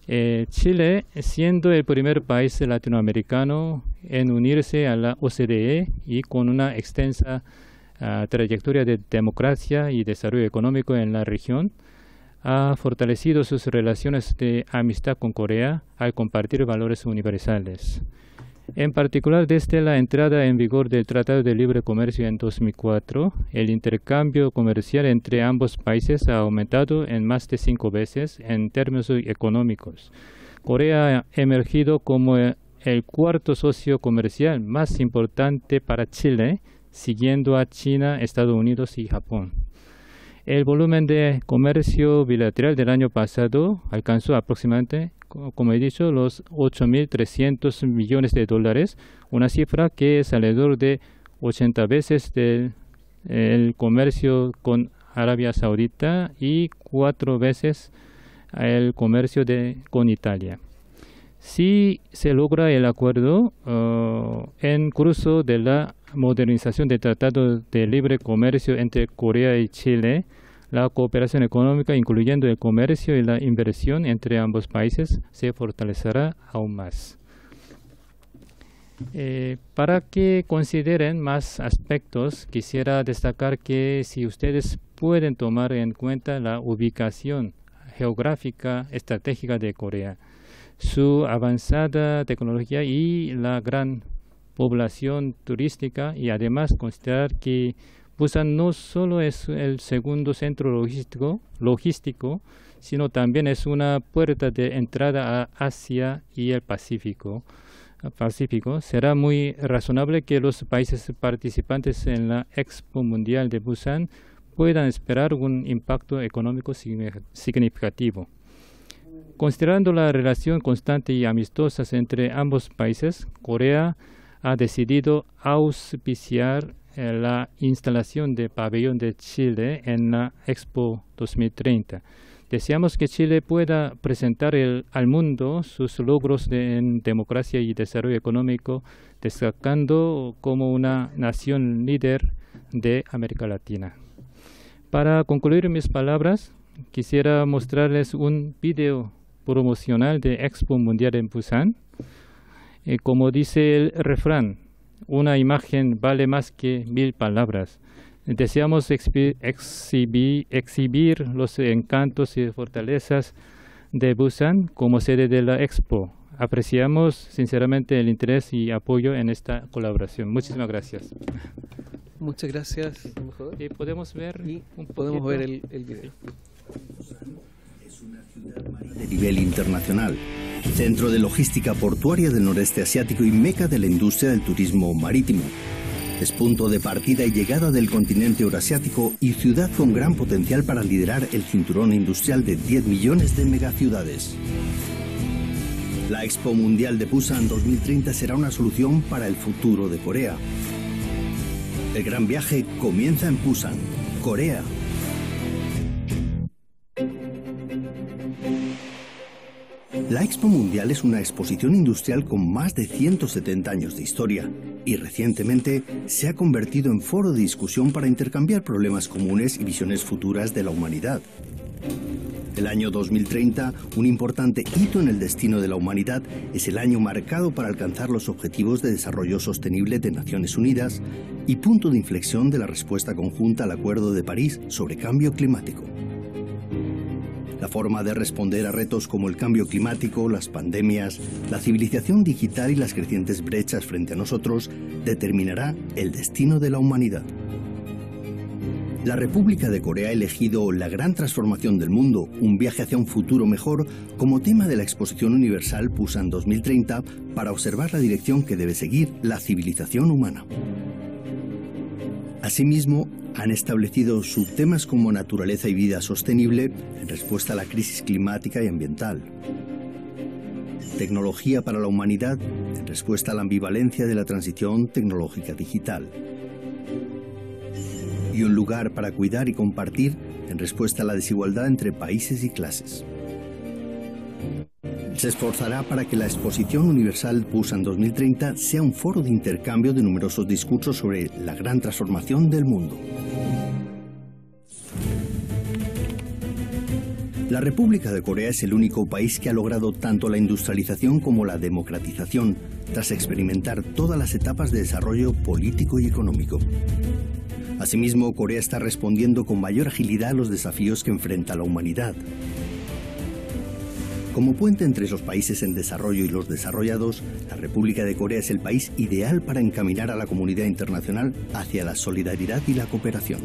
Chile, siendo el primer país latinoamericano en unirse a la OCDE y con una extensa trayectoria de democracia y desarrollo económico en la región, ha fortalecido sus relaciones de amistad con Corea al compartir valores universales. En particular, desde la entrada en vigor del Tratado de Libre Comercio en 2004, el intercambio comercial entre ambos países ha aumentado en más de 5 veces en términos económicos. Corea ha emergido como el cuarto socio comercial más importante para Chile, siguiendo a China, Estados Unidos y Japón. El volumen de comercio bilateral del año pasado alcanzó aproximadamente, como he dicho, los 8.300 millones de dólares, una cifra que es alrededor de 80 veces el comercio con Arabia Saudita y 4 veces el comercio con Italia. Si se logra el acuerdo en curso de la modernización del Tratado de Libre Comercio entre Corea y Chile, la cooperación económica, incluyendo el comercio y la inversión entre ambos países, se fortalecerá aún más. Para que consideren más aspectos, quisiera destacar que si ustedes pueden tomar en cuenta la ubicación geográfica estratégica de Corea, su avanzada tecnología y la gran población turística, y además considerar que Busan no solo es el segundo centro logístico, sino también es una puerta de entrada a Asia y el Pacífico, será muy razonable que los países participantes en la Expo Mundial de Busan puedan esperar un impacto económico significativo. Considerando la relación constante y amistosa entre ambos países, Corea ha decidido auspiciar la instalación de pabellón de Chile en la Expo 2030. Deseamos que Chile pueda presentar al mundo sus logros en democracia y desarrollo económico, destacando como una nación líder de América Latina. Para concluir mis palabras, quisiera mostrarles un video promocional de Expo Mundial en Busan. Como dice el refrán, una imagen vale más que 1000 palabras. Deseamos exhibir los encantos y fortalezas de Busan como sede de la Expo. Apreciamos sinceramente el interés y apoyo en esta colaboración. Muchísimas gracias. Muchas gracias, embajador. Podemos ver el video. Es una ciudad marina de nivel internacional, centro de logística portuaria del noreste asiático y meca de la industria del turismo marítimo. Es punto de partida y llegada del continente eurasiático y ciudad con gran potencial para liderar el cinturón industrial de 10 millones de megaciudades. La Expo Mundial de Busan 2030 será una solución para el futuro de Corea. El gran viaje comienza en Busan, Corea. La Expo Mundial es una exposición industrial con más de 170 años de historia y recientemente se ha convertido en foro de discusión para intercambiar problemas comunes y visiones futuras de la humanidad. El año 2030, un importante hito en el destino de la humanidad, es el año marcado para alcanzar los Objetivos de Desarrollo Sostenible de Naciones Unidas y punto de inflexión de la respuesta conjunta al Acuerdo de París sobre cambio climático. La forma de responder a retos como el cambio climático, las pandemias, la civilización digital y las crecientes brechas frente a nosotros determinará el destino de la humanidad. La República de Corea ha elegido la gran transformación del mundo, un viaje hacia un futuro mejor, como tema de la Exposición Universal Busan 2030 para observar la dirección que debe seguir la civilización humana. Asimismo, han establecido subtemas como naturaleza y vida sostenible en respuesta a la crisis climática y ambiental, tecnología para la humanidad en respuesta a la ambivalencia de la transición tecnológica digital, y un lugar para cuidar y compartir en respuesta a la desigualdad entre países y clases. Se esforzará para que la Exposición Universal Busan 2030 sea un foro de intercambio de numerosos discursos sobre la gran transformación del mundo. La República de Corea es el único país que ha logrado tanto la industrialización como la democratización, tras experimentar todas las etapas de desarrollo político y económico. Asimismo, Corea está respondiendo con mayor agilidad a los desafíos que enfrenta la humanidad. Como puente entre los países en desarrollo y los desarrollados, la República de Corea es el país ideal para encaminar a la comunidad internacional hacia la solidaridad y la cooperación.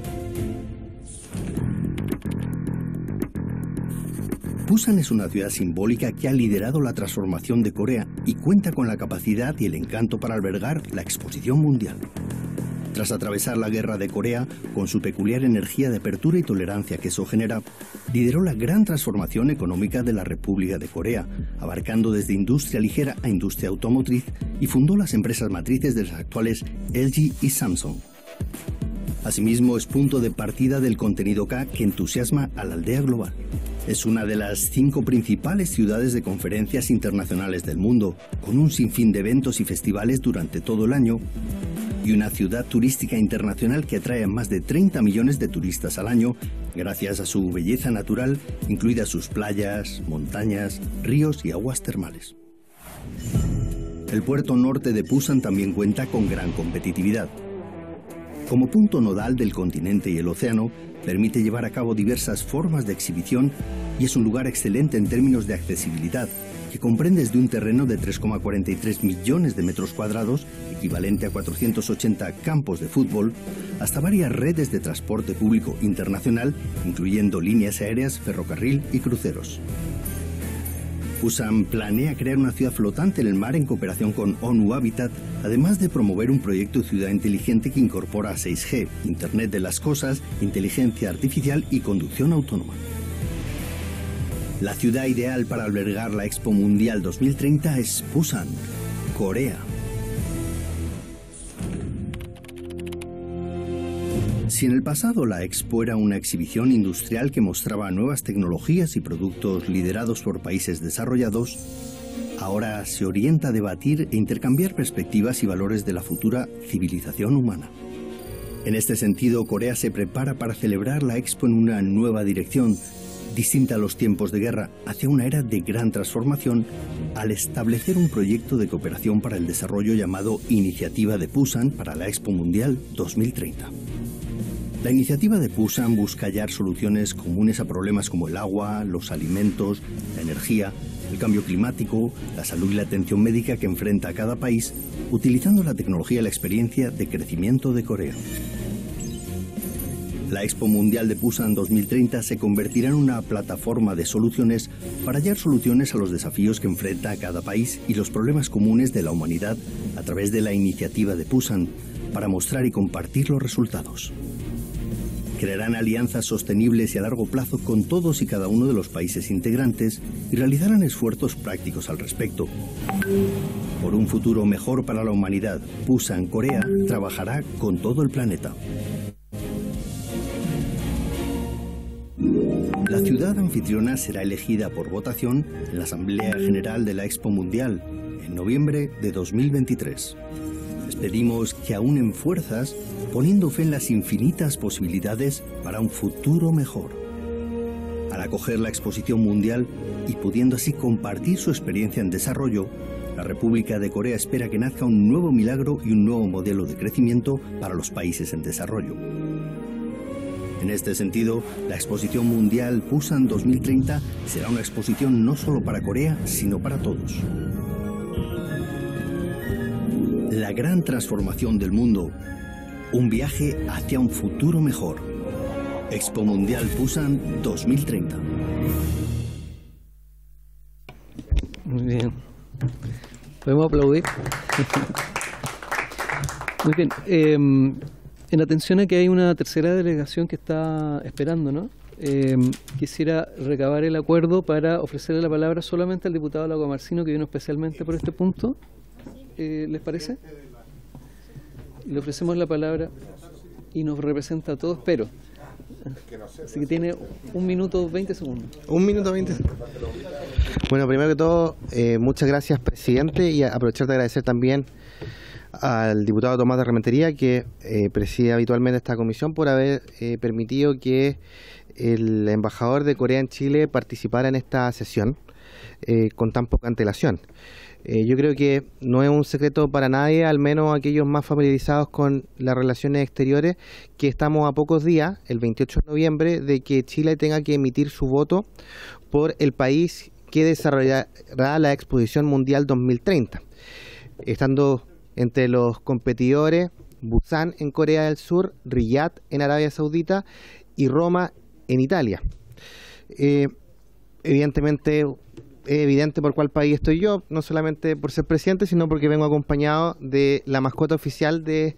Busan es una ciudad simbólica que ha liderado la transformación de Corea y cuenta con la capacidad y el encanto para albergar la exposición mundial. Tras atravesar la guerra de Corea, con su peculiar energía de apertura y tolerancia que eso genera, lideró la gran transformación económica de la República de Corea, abarcando desde industria ligera a industria automotriz, y fundó las empresas matrices de las actuales LG y Samsung. Asimismo, es punto de partida del contenido K que entusiasma a la aldea global. Es una de las 5 principales ciudades de conferencias internacionales del mundo, con un sinfín de eventos y festivales durante todo el año, y una ciudad turística internacional que atrae a más de 30 millones de turistas al año, gracias a su belleza natural, incluidas sus playas, montañas, ríos y aguas termales. El puerto norte de Busan también cuenta con gran competitividad. Como punto nodal del continente y el océano, permite llevar a cabo diversas formas de exhibición y es un lugar excelente en términos de accesibilidad, que comprende desde un terreno de 3,43 millones de metros cuadrados, equivalente a 480 campos de fútbol, hasta varias redes de transporte público internacional, incluyendo líneas aéreas, ferrocarril y cruceros. Busan planea crear una ciudad flotante en el mar en cooperación con ONU Habitat, además de promover un proyecto de ciudad inteligente que incorpora 6G, Internet de las Cosas, inteligencia artificial y conducción autónoma. La ciudad ideal para albergar la Expo Mundial 2030 es Busan, Corea. Si en el pasado la Expo era una exhibición industrial que mostraba nuevas tecnologías y productos liderados por países desarrollados, ahora se orienta a debatir e intercambiar perspectivas y valores de la futura civilización humana. En este sentido, Corea se prepara para celebrar la Expo en una nueva dirección, distinta a los tiempos de guerra, hacia una era de gran transformación, al establecer un proyecto de cooperación para el desarrollo llamado Iniciativa de Busan para la Expo Mundial 2030. La iniciativa de Busan busca hallar soluciones comunes a problemas como el agua, los alimentos, la energía, el cambio climático, la salud y la atención médica que enfrenta a cada país, utilizando la tecnología y la experiencia de crecimiento de Corea. La Expo Mundial de Busan 2030 se convertirá en una plataforma de soluciones para hallar soluciones a los desafíos que enfrenta a cada país y los problemas comunes de la humanidad a través de la iniciativa de Busan, para mostrar y compartir los resultados. Crearán alianzas sostenibles y a largo plazo con todos y cada uno de los países integrantes y realizarán esfuerzos prácticos al respecto. Por un futuro mejor para la humanidad, Busan, Corea, trabajará con todo el planeta. La ciudad anfitriona será elegida por votación en la Asamblea General de la Expo Mundial en noviembre de 2023. Les pedimos que aúnen fuerzas, poniendo fe en las infinitas posibilidades para un futuro mejor. Al acoger la exposición mundial y pudiendo así compartir su experiencia en desarrollo, la República de Corea espera que nazca un nuevo milagro y un nuevo modelo de crecimiento para los países en desarrollo. En este sentido, la exposición mundial Busan 2030 será una exposición no solo para Corea, sino para todos. La gran transformación del mundo. Un viaje hacia un futuro mejor. Expo Mundial Busan 2030. Muy bien. ¿Podemos aplaudir? Muy bien. En atención a que hay una tercera delegación que está esperando, ¿no? Quisiera recabar el acuerdo para ofrecerle la palabra solamente al diputado Lagomarcino, que vino especialmente por este punto. ¿Les parece? Le ofrecemos la palabra y nos representa a todos, pero así que tiene 1 minuto 20 segundos. 1 minuto 20 segundos. Bueno, primero que todo, muchas gracias, presidente, y aprovechar de agradecer también al diputado Tomás de Rementería, que preside habitualmente esta comisión, por haber permitido que el embajador de Corea en Chile participara en esta sesión con tan poca antelación. Yo creo que no es un secreto para nadie, al menos aquellos más familiarizados con las relaciones exteriores, que estamos a pocos días, el 28 de noviembre, de que Chile tenga que emitir su voto por el país que desarrollará la Exposición Mundial 2030, estando entre los competidores Busan en Corea del Sur, Riyadh en Arabia Saudita y Roma en Italia. Evidentemente, es evidente por cuál país estoy yo, no solamente por ser presidente, sino porque vengo acompañado de la mascota oficial de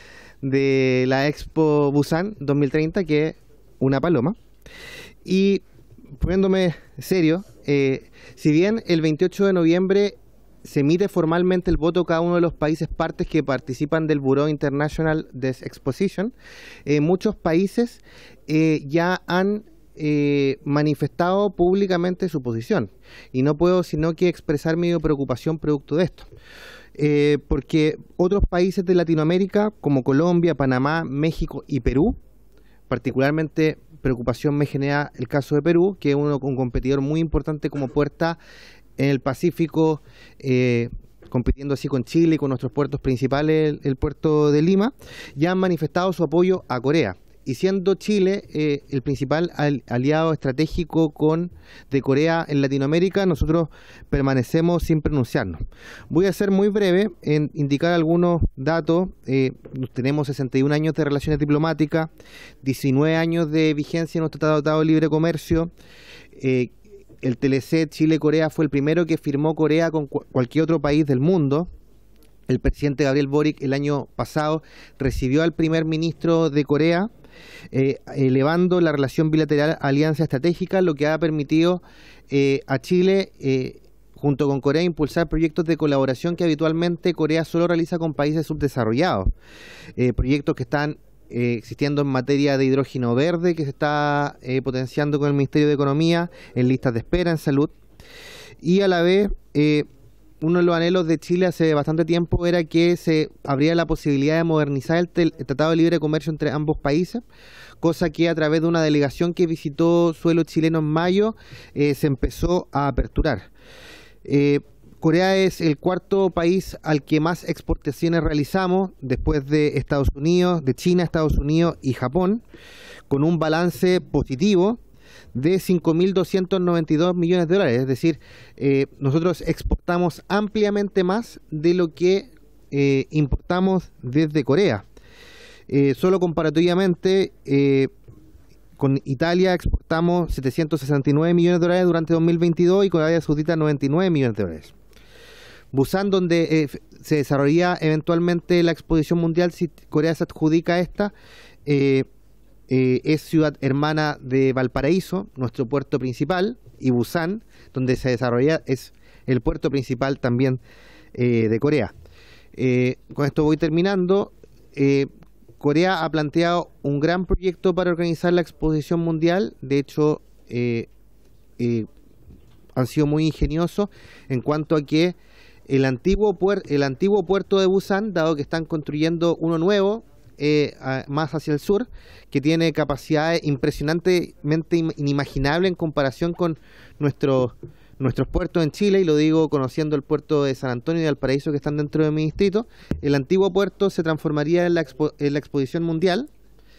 la Expo Busan 2030, que es una paloma. Y poniéndome serio, si bien el 28 de noviembre se emite formalmente el voto cada uno de los países partes que participan del Bureau International des Exposition, muchos países ya han manifestado públicamente su posición, y no puedo sino que expresar mi preocupación producto de esto, porque otros países de Latinoamérica como Colombia, Panamá, México y Perú, particularmente preocupación me genera el caso de Perú, que es un competidor muy importante como puerta en el Pacífico, compitiendo así con Chile y con nuestros puertos principales, el puerto de Lima, ya han manifestado su apoyo a Corea. Y siendo Chile el principal aliado estratégico de Corea en Latinoamérica, nosotros permanecemos sin pronunciarnos. Voy a ser muy breve en indicar algunos datos. Tenemos 61 años de relaciones diplomáticas, 19 años de vigencia en nuestro Tratado de Libre Comercio. El TLC Chile-Corea fue el primero que firmó Corea con cualquier otro país del mundo. El presidente Gabriel Boric el año pasado recibió al primer ministro de Corea, elevando la relación bilateral a alianza estratégica, lo que ha permitido a Chile, junto con Corea, impulsar proyectos de colaboración que habitualmente Corea solo realiza con países subdesarrollados. Proyectos que están existiendo en materia de hidrógeno verde, que se está potenciando con el Ministerio de Economía, en listas de espera, en salud. Y a la vez, uno de los anhelos de Chile hace bastante tiempo era que se abriera la posibilidad de modernizar el Tratado de Libre Comercio entre ambos países, cosa que a través de una delegación que visitó suelo chileno en mayo se empezó a aperturar. Corea es el cuarto país al que más exportaciones realizamos, después de Estados Unidos, de China, Estados Unidos y Japón, con un balance positivo de 5.292 millones de dólares. Es decir, nosotros exportamos ampliamente más de lo que importamos desde Corea. Solo comparativamente, con Italia exportamos 769 millones de dólares durante 2022 y con Arabia Saudita 99 millones de dólares. Busan, donde se desarrollaría eventualmente la exposición mundial, si Corea se adjudica a esta, es ciudad hermana de Valparaíso, nuestro puerto principal, y Busan, donde se desarrolla, es el puerto principal también de Corea. Con esto voy terminando. Corea ha planteado un gran proyecto para organizar la exposición mundial. De hecho, han sido muy ingeniosos en cuanto a que el antiguo puerto de Busan, dado que están construyendo uno nuevo, más hacia el sur, que tiene capacidades impresionantemente inimaginables en comparación con nuestros puertos en Chile, y lo digo conociendo el puerto de San Antonio y de Valparaíso, que están dentro de mi distrito. El antiguo puerto se transformaría en la exposición mundial,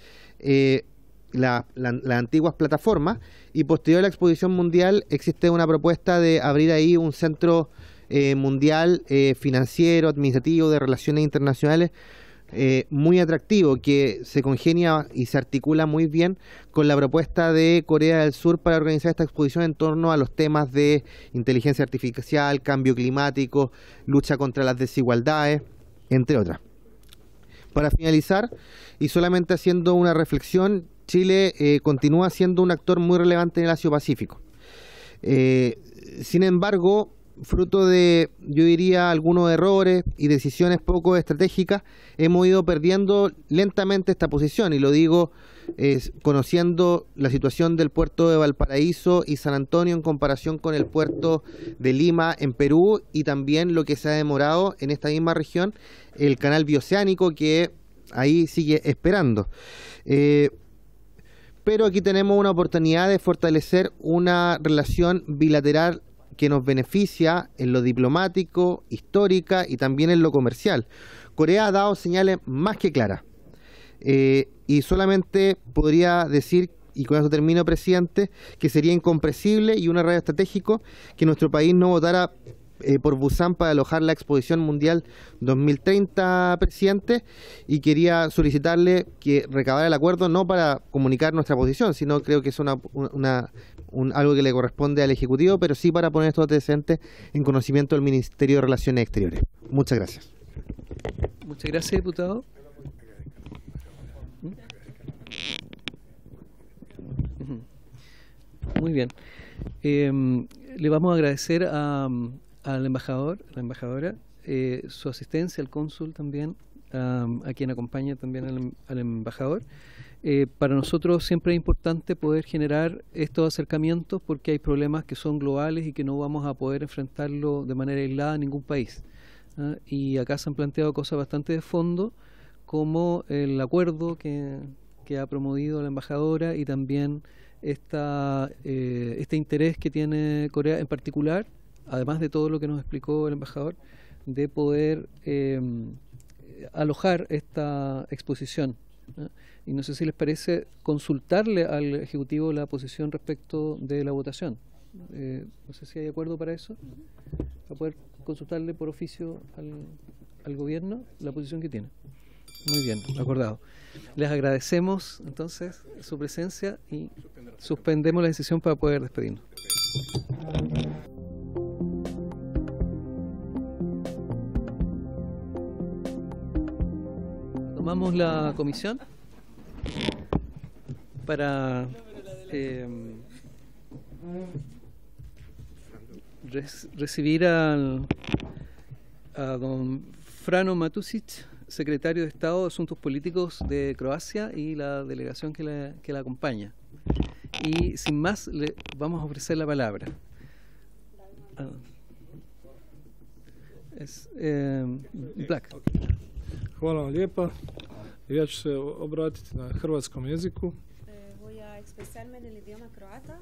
las antiguas plataformas, y posterior a la exposición mundial existe una propuesta de abrir ahí un centro mundial financiero, administrativo, de relaciones internacionales, muy atractivo, que se congenia y se articula muy bien con la propuesta de Corea del Sur para organizar esta exposición en torno a los temas de inteligencia artificial, cambio climático, lucha contra las desigualdades, entre otras. Para finalizar, y solamente haciendo una reflexión, Chile continúa siendo un actor muy relevante en el Asia-Pacífico. Sin embargo, fruto de, yo diría, algunos errores y decisiones poco estratégicas, hemos ido perdiendo lentamente esta posición, y lo digo conociendo la situación del puerto de Valparaíso y San Antonio en comparación con el puerto de Lima en Perú, y también lo que se ha demorado en esta misma región, el canal bioceánico, que ahí sigue esperando. pero aquí tenemos una oportunidad de fortalecer una relación bilateral que nos beneficia en lo diplomático, histórica y también en lo comercial. Corea ha dado señales más que claras. Y solamente podría decir, y con eso termino, presidente, que sería incomprensible y un error estratégico que nuestro país no votara por Busan para alojar la Exposición Mundial 2030, presidente, y quería solicitarle que recabara el acuerdo no para comunicar nuestra posición, sino creo que es algo que le corresponde al Ejecutivo, pero sí para poner estos antecedentes en conocimiento del Ministerio de Relaciones Exteriores. Muchas gracias. Muchas gracias, diputado. Muy bien. Le vamos a agradecer al embajador, a la embajadora, su asistencia, al cónsul también, a quien acompaña también al embajador. Para nosotros siempre es importante poder generar estos acercamientos porque hay problemas que son globales y que no vamos a poder enfrentarlo de manera aislada en ningún país. Y acá se han planteado cosas bastante de fondo, como el acuerdo que ha promovido la embajadora y también este interés que tiene Corea en particular, además de todo lo que nos explicó el embajador, de poder alojar esta exposición. Y no sé si les parece consultarle al Ejecutivo la posición respecto de la votación. No sé si hay acuerdo para eso, para poder consultarle por oficio al Gobierno la posición que tiene. Muy bien, acordado. Les agradecemos entonces su presencia y suspendemos la decisión para poder despedirnos. Tomamos la comisión para recibir a don Frano Matušić, secretario de Estado de Asuntos Políticos de Croacia, y la delegación que la acompaña. Y sin más, le vamos a ofrecer la palabra. Black. Hvala vam lijepa. Ja ću se obratiti na hrvatskom jeziku. Voy a expresarme en el idioma croata.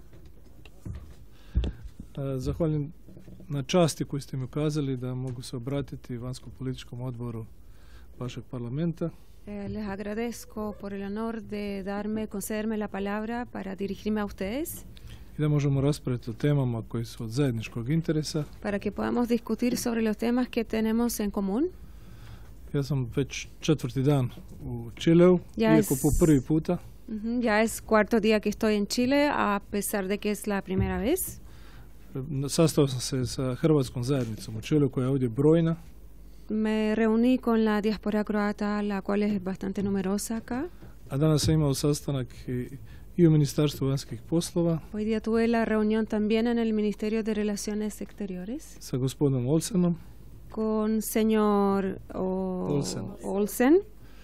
Zahvaljujem na časti koju ste mi ukazali da mogu se obratiti vanjsko-političkom odboru vašeg parlamenta. Les agradezco por el honor de concederme la palabra para dirigirme a ustedes. I da možemo raspraviti o temama koji su od zajedničkog interesa. Para que podamos discutir sobre los temas que tenemos en común. Ja sam već 4. dan u Čileu, iako po prvi puta. Ya es 4. día que estoy en Chile, a pesar de que es la primera vez. Sastao sam se sa hrvatskom zajednicom u Čileu, koja je ovdje brojna. Me reuní con la diáspora croata, la cual es bastante numerosa acá. A danas sam imao sastanak i u Ministarstvu vanjskih poslova. Hoy día tuve la reunión también en el Ministerio de Relaciones Exteriores. Sa gospodinom Olsenom. Con señor Olsen.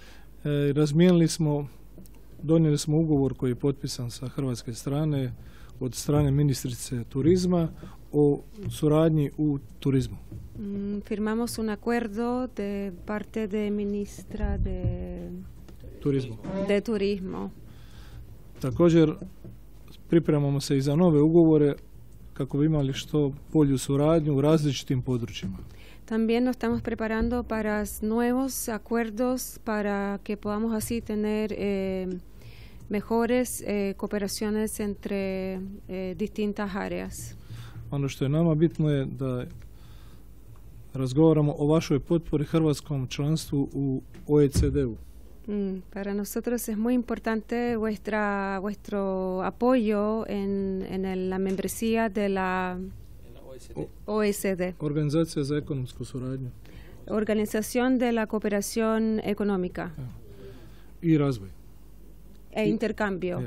Donijeli smo ugovor koji je potpisan sa hrvatske strane od strane ministrice turizma o suradnji u turizmu. Firmamos un acuerdo de parte de ministra de turismo. Također pripremamo se i za nove ugovore kako bi imali što bolju suradnju u različitim područjima. También nos estamos preparando para nuevos acuerdos para que podamos así tener mejores cooperaciones entre distintas áreas. Ono što je nama bitno je da razgovaramo o vašoj potpori hrvatskom članstvu u OECD-u. Para nosotros es muy importante vuestro apoyo en la membresía de la OECD. Organizacija za ekonomsku suradnju. Organización de la Cooperación Económica. I razvoj. Intercambio.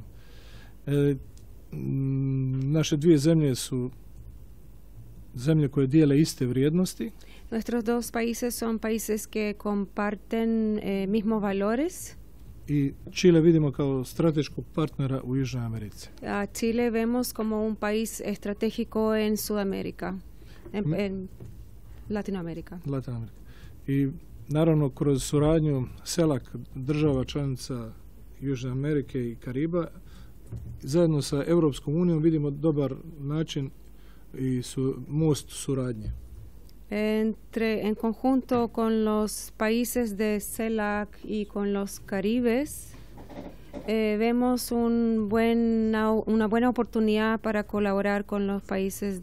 Naše dvije zemlje su zemlje koje dijele iste vrijednosti. Nuestros dos países son países que comparten mismos valores. I Čile vidimo kao strateškog partnera u Južnoj Americi. A Chile vemos como un país estratégico en Sudamérica, en Latinoamérica. I naravno kroz suradnju CELAC država članica Južne Amerike i Kariba. Zajedno sa Europskom unijom vidimo dobar način i most suradnje. En conjunto con los países de CELAC y con los Caribes, vemos una buena oportunidad para colaborar con los países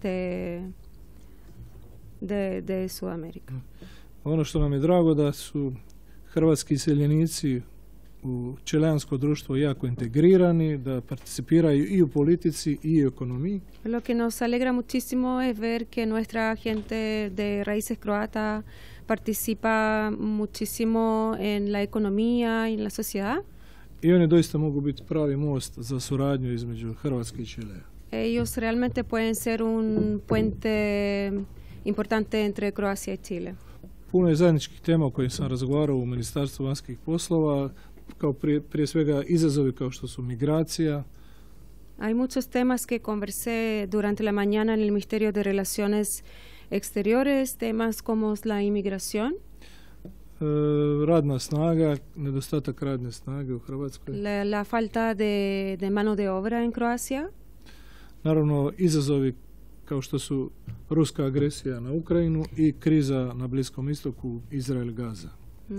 de Sudamérica. Ono što nam je drago da su hrvatski iseljenici u čileansko društvo jako integrirani, da participiraju i u politici i u ekonomiji. Lo que nos alegra muchísimo es ver que nuestra gente de raíces croatas participa muchísimo en la economía y en la sociedad. I oni doista mogu biti pravi most za suradnju između Hrvatske i Čilea. Ellos realmente pueden ser un puente importante entre Croacia y Chile. Puno je zajedničkih tema o kojima sam razgovarao u Ministarstvu vanjskih poslova, kao prije svega izazovi kao što su migracija. Hay muchos temas que conversé durante la mañana en el Ministerio de Relaciones Exteriores, temas como la inmigración. Radna snaga, nedostatak radne snage u Hrvatskoj. La falta de mano de obra en Croacia. Naravno, izazovi kao što su ruska agresija na Ukrajinu i kriza na Bliskom istoku, Izrael-Gaza.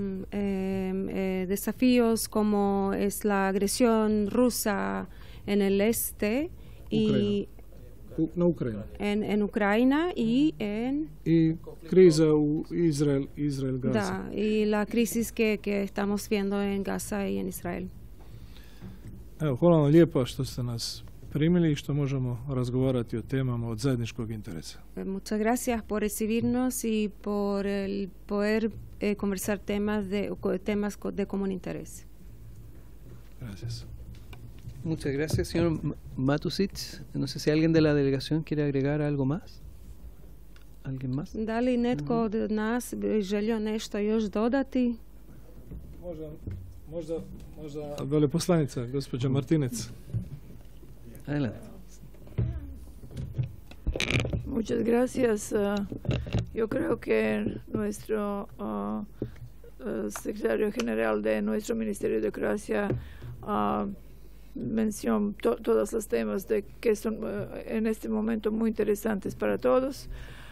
Desafíos como es la agresión rusa en el este y na Ukrajinu. En Ucrania y kriza u Izrael-Gaza. Da, y la crisis que estamos viendo en Gaza y en Israel. Evo, hvala vam lijepa što ste nas primili i što možemo razgovarati o temama od zajedničkog interesa. Muchas gracias por recibirnos y por el poder conversar temas de común interés. Gracias. Muchas gracias, señor Matušić. No sé si alguien de la delegación quiere agregar algo más. ¿Alguien más? Da li netko od nas bi želio nešto još dodati? Možda veleposlanica, gospođa Martinec. Adelante. Muchas gracias. Yo creo que nuestro secretario general de nuestro Ministerio de Croacia mencionó todos los temas que son en este momento muy interesantes para todos.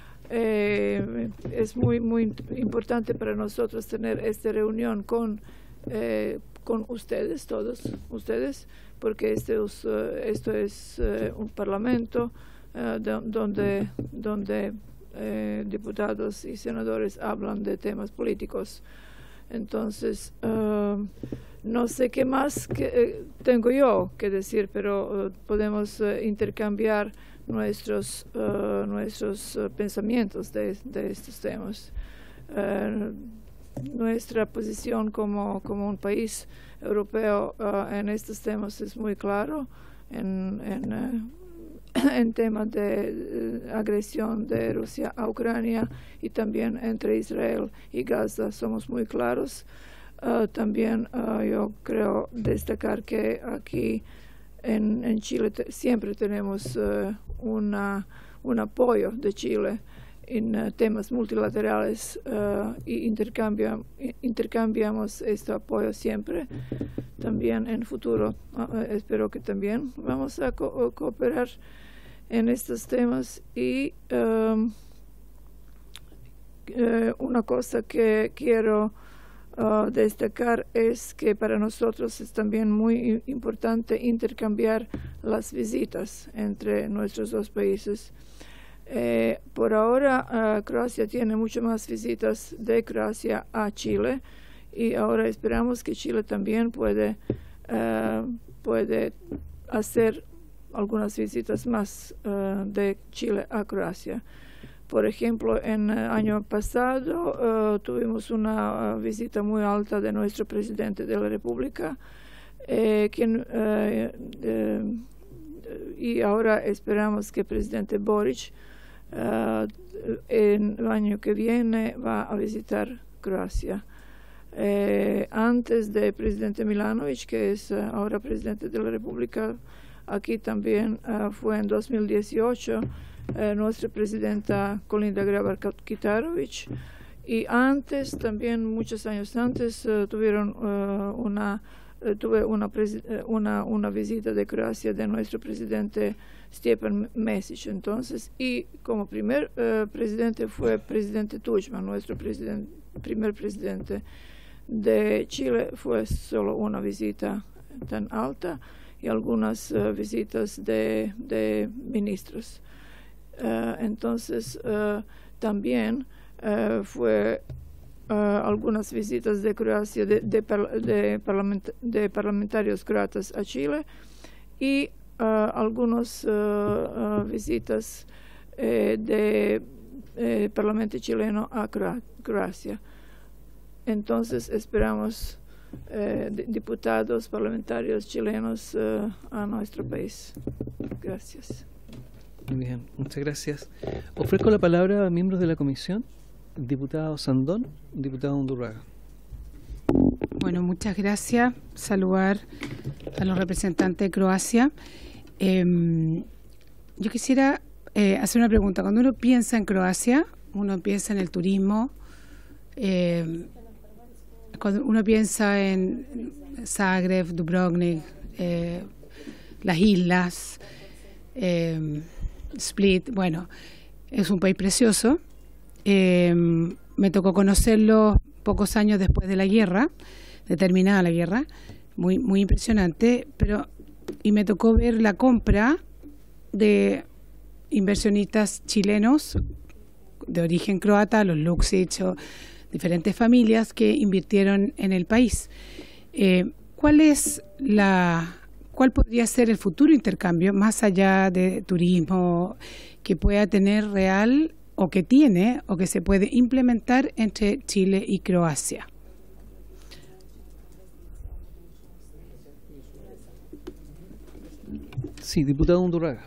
Es muy importante para nosotros tener esta reunión con ustedes, todos ustedes, porque esto es un parlamento donde diputados y senadores hablan de temas políticos. Entonces, no sé qué más tengo yo que decir, pero podemos intercambiar nuestros pensamientos de estos temas. Nuestra posición como un país europeo en estos temas es muy claro. En temas de agresión de Rusia a Ucrania y también entre Israel y Gaza somos muy claros. También yo creo destacar que aquí en Chile siempre tenemos un apoyo de Chile en temas multilaterales y intercambiamos este apoyo siempre. También en futuro espero que también vamos a cooperar en estos temas. Y una cosa que quiero destacar es que para nosotros es también muy importante intercambiar las visitas entre nuestros dos países. Por ahora Croacia tiene mucho más visitas de Croacia a Chile y ahora esperamos que Chile también puede hacer algunas visitas más de Chile a Croacia. Por ejemplo, en el año pasado tuvimos una visita muy alta de nuestro presidente de la República, y ahora esperamos que el presidente Borić en el año que viene va a visitar Croacia. Antes del presidente Milanović, que es ahora presidente de la República, aquí también fue en 2018 nuestra presidenta Kolinda Grabar-Kitarović, y antes, también muchos años antes, tuvieron una tuve una visita de Croacia de nuestro presidente Stjepan Mesić entonces, y como primer presidente fue presidente Tuđman, nuestro primer presidente de Chile. Fue solo una visita tan alta y algunas visitas de ministros. Entonces también fue algunas visitas de Croacia de parlamentarios croatas a Chile y algunas visitas de Parlamento chileno a Croacia. Entonces esperamos diputados, parlamentarios chilenos a nuestro país. Gracias. Muy bien, muchas gracias. Ofrezco la palabra a miembros de la comisión. Diputado Sandón, diputado Undurraga. Bueno, muchas gracias. Saludar a los representantes de Croacia. Yo quisiera hacer una pregunta. Cuando uno piensa en Croacia, uno piensa en el turismo. Cuando uno piensa en Zagreb, Dubrovnik, las islas, Split, bueno, es un país precioso. Me tocó conocerlo pocos años después de la guerra, de terminada la guerra, muy impresionante, y me tocó ver la compra de inversionistas chilenos de origen croata, los Luksic o diferentes familias que invirtieron en el país. ¿Cuál podría ser el futuro intercambio, más allá de turismo, que pueda tener real o que tiene o que se puede implementar entre Chile y Croacia? Sí, diputado Undurraga.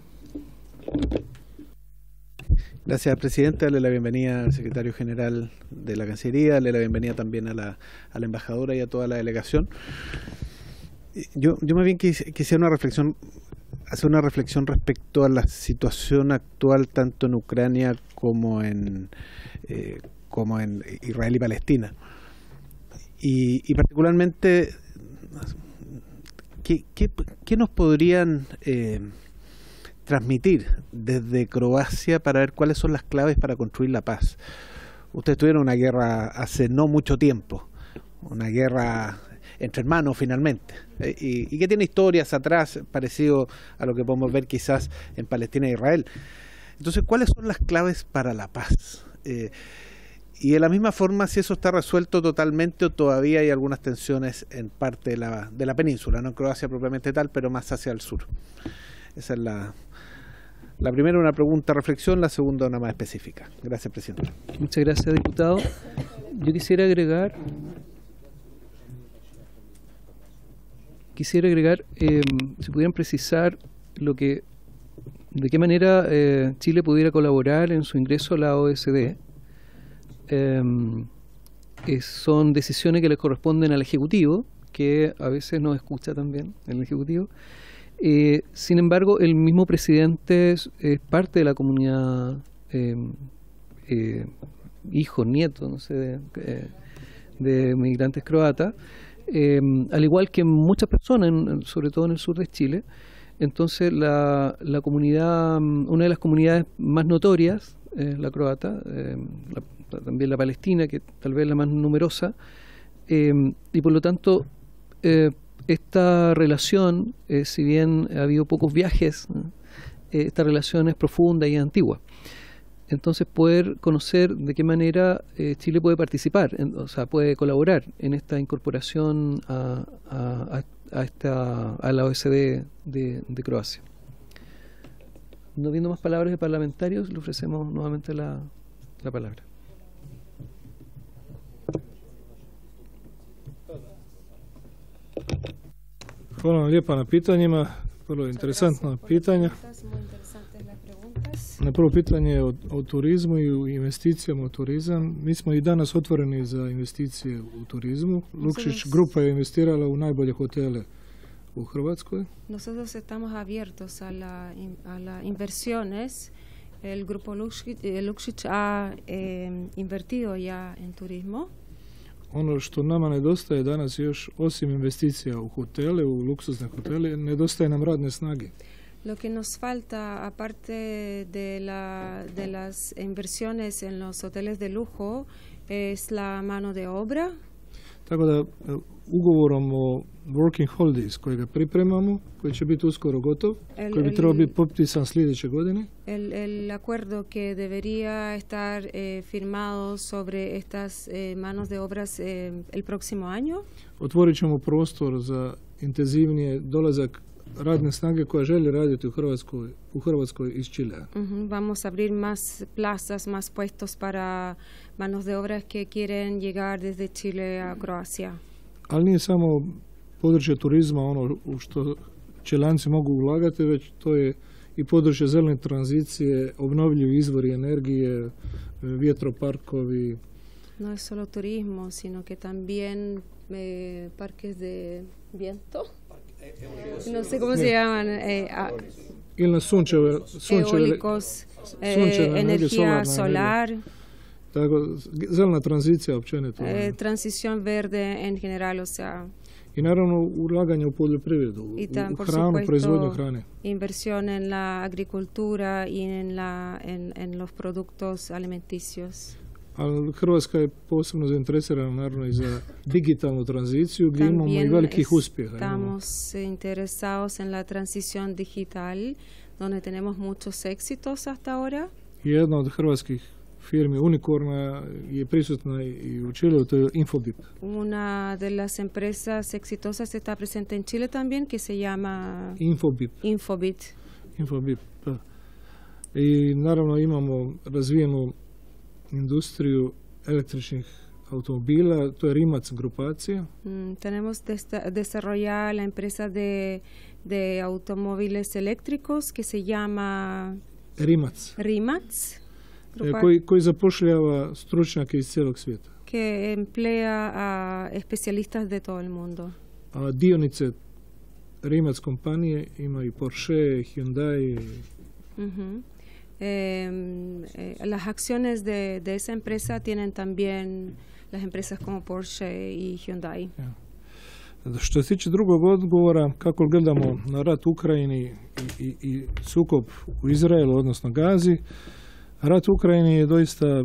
Gracias, presidente. Dale la bienvenida al secretario general de la Cancillería, dale la bienvenida también a la embajadora y a toda la delegación. Yo más bien quisiera hacer una reflexión respecto a la situación actual tanto en Ucrania como en Israel y Palestina. Y particularmente, ¿qué nos podrían transmitir desde Croacia para ver cuáles son las claves para construir la paz? Ustedes tuvieron una guerra hace no mucho tiempo, una guerra entre hermanos finalmente, y que tiene historias atrás parecido a lo que podemos ver quizás en Palestina e Israel. Entonces, ¿cuáles son las claves para la paz? Y de la misma forma, si eso está resuelto totalmente o todavía hay algunas tensiones en parte de la península, no en Croacia propiamente tal, pero más hacia el sur. Esa es la primera, una pregunta, reflexión, la segunda, una más específica. Gracias, presidente. Muchas gracias, diputado. Yo quisiera agregar, si pudieran precisar de qué manera Chile pudiera colaborar en su ingreso a la OSD. Son decisiones que le corresponden al Ejecutivo, que a veces no escucha también el Ejecutivo. Sin embargo, el mismo presidente es parte de la comunidad, hijo, nieto, no sé, de migrantes croatas, al igual que muchas personas, sobre todo en el sur de Chile. Entonces, la comunidad, una de las comunidades más notorias, la croata, también la palestina, que tal vez es la más numerosa, y por lo tanto, esta relación, si bien ha habido pocos viajes, esta relación es profunda y antigua. Entonces, poder conocer de qué manera Chile puede participar, puede colaborar en esta incorporación a la OSD de Croacia. No viendo más palabras de parlamentarios, le ofrecemos nuevamente la palabra. Hvala vam lijepa na pitanjima, vrlo interesantna pitanja. Na prvo pitanje je o turizmu i o investicijama u turizam. Mi smo i danas otvoreni za investicije u turizmu. Lukšić grupa je investirala u najbolje hotele u Hrvatskoj. Nosotros estamos abiertos a las inversiones. El grupo Lukšić ha invertido ya en turismo. ono što nama nedostaje danas još, osim investicija u hotele, u luksuzne hotele, nedostaje nam radne snage. Lo que nos falta, aparte de las inversiones en los hoteles de lujo, es la mano de obra. Tako da ugovorom o Working Holidays kojega pripremamo, koji će biti uskoro gotov, koji bi trebao biti potpisan sljedeće godine. El acuerdo que debería estar firmado sobre estas manos de obras el próximo año. Otvorit ćemo prostor za intenzivnije dolazak radne snage koja želi raditi u Hrvatskoj iz Čilea. Vamos a abrir más plazas, más puestos para manos de obras que quieren llegar desde Chile a Croacia. Ali nije samo područje turizma ono u što Čilanci mogu ulagati, već to je i područje zelene tranzicije, obnovljivi izvori energije, vjetroparkovi. No es solo turismo, sino que también parques de viento. No sé cómo se llaman. Ili na sunčeve eólicos, energía solar. Tako, zelena tranzicija općenito. Transición verde en general, o sea. I naravno ulaganje u poljoprivredu, u hranu, proizvodnju hrane. Inversión en la agricultura y en los productos alimenticios. Ali Hrvatska je posebno zainteresirana naravno i za digitalnu tranziciju gdje imamo i velikih uspjeha. Estamos interesados en la transición digital, donde tenemos muchos éxitos hasta ahora. Jedna od hrvatskih firmi unicorna je prisutna i u Čileu, to je Infobip. Una de las empresas exitosas está presente en Chile también, que se llama Infobip. Infobip. I naravno imamo razvijenu industriju električnih automobila, to je Rimac grupacija. Tenemos desarrollada la empresa de automóviles eléctricos que se llama Rimac. Koji zapošljava stručnjake iz cijelog svijeta. Que emplea a especialistas de todo el mundo. A dionice Rimac kompanije imaju Porsche, Hyundai. Las acciones de esa empresa tienen también las empresas como Porsche y Hyundai. Što se tiče drugog odgovora, kako gledamo na rat u Ukrajini i sukob u Izraelu, odnosno Gazi, rat u Ukrajini je doista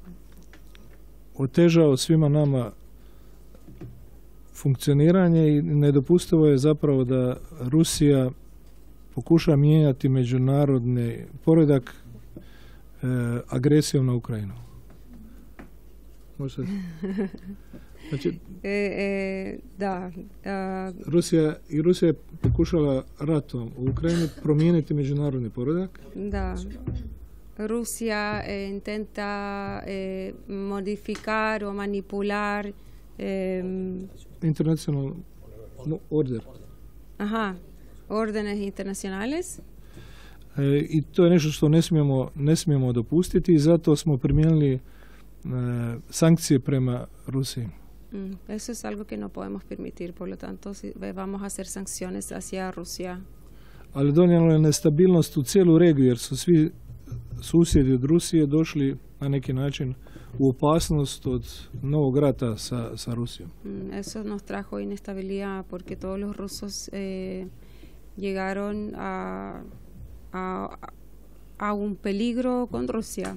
otežao svima nama funkcioniranje i nedopustivo je zapravo da Rusija pokuša mijenjati međunarodni poredak agresijom na Ukrajinu. Možete? Znači, da. Rusija je pokušala ratom u Ukrajini promijeniti međunarodni poredak. Da. Rusia intenta modificar o manipular internacional order. Ajá, órdenes internacionales. I to je nešto što ne smijemo dopustiti i zato smo primijenili sankcije prema Rusiji. Eso es algo que no podemos permitir, por lo tanto vamos a hacer sanciones hacia Rusia. Ali donijelo je nestabilnost u cijelu regiju jer su svi susjedi od Rusije došli na neki način u opasnost od novog rata sa Rusijom. Eso nos trajo inestabilidad porque todos los rusos llegaron a un peligro con Rusia.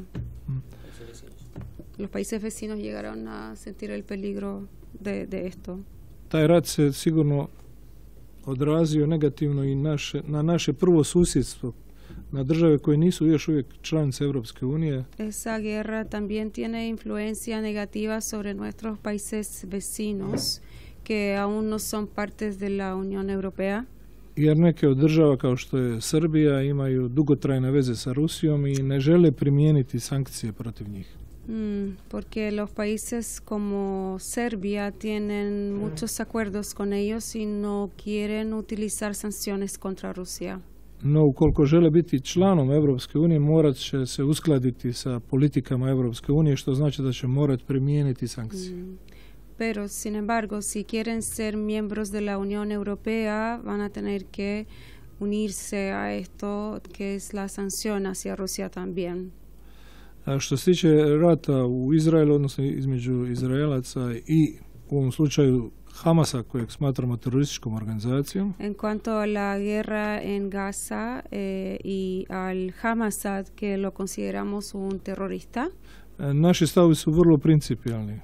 Los países vecinos llegaron a sentir el peligro de esto. Taj rat se sigurno odrazio negativno i na naše prvo susjedstvo, na države koje nisu još uvijek članice Europske unije. Esa guerra también tiene influencia negativa sobre nuestros países vecinos que aún no son partes de la Unión Europea. Jer neke od država kao što je Srbija imaju dugotrajne veze sa Rusijom i ne žele primijeniti sankcije protiv njih. Porque los países como Serbia tienen muchos acuerdos con ellos y no quieren utilizar sanciones contra Rusia. No, ukoliko žele biti članom Europske unije, morat će se uskladiti sa politikama Europske unije, što znači da će morati primijeniti sankcije. Pero, sin embargo, si quieren ser miembros de la Unión Europea, van a tener que unirse a esto, que es la sanción hacia Rusia también. A što se tiče rata u Izraelu, odnosno između Izraelaca i u ovom slučaju Hamasa, kojeg smatramo terorističkom organizacijom. En cuanto a la guerra en Gaza y al Hamas, que lo consideramos un terrorista. Naši stavovi su vrlo principijalni.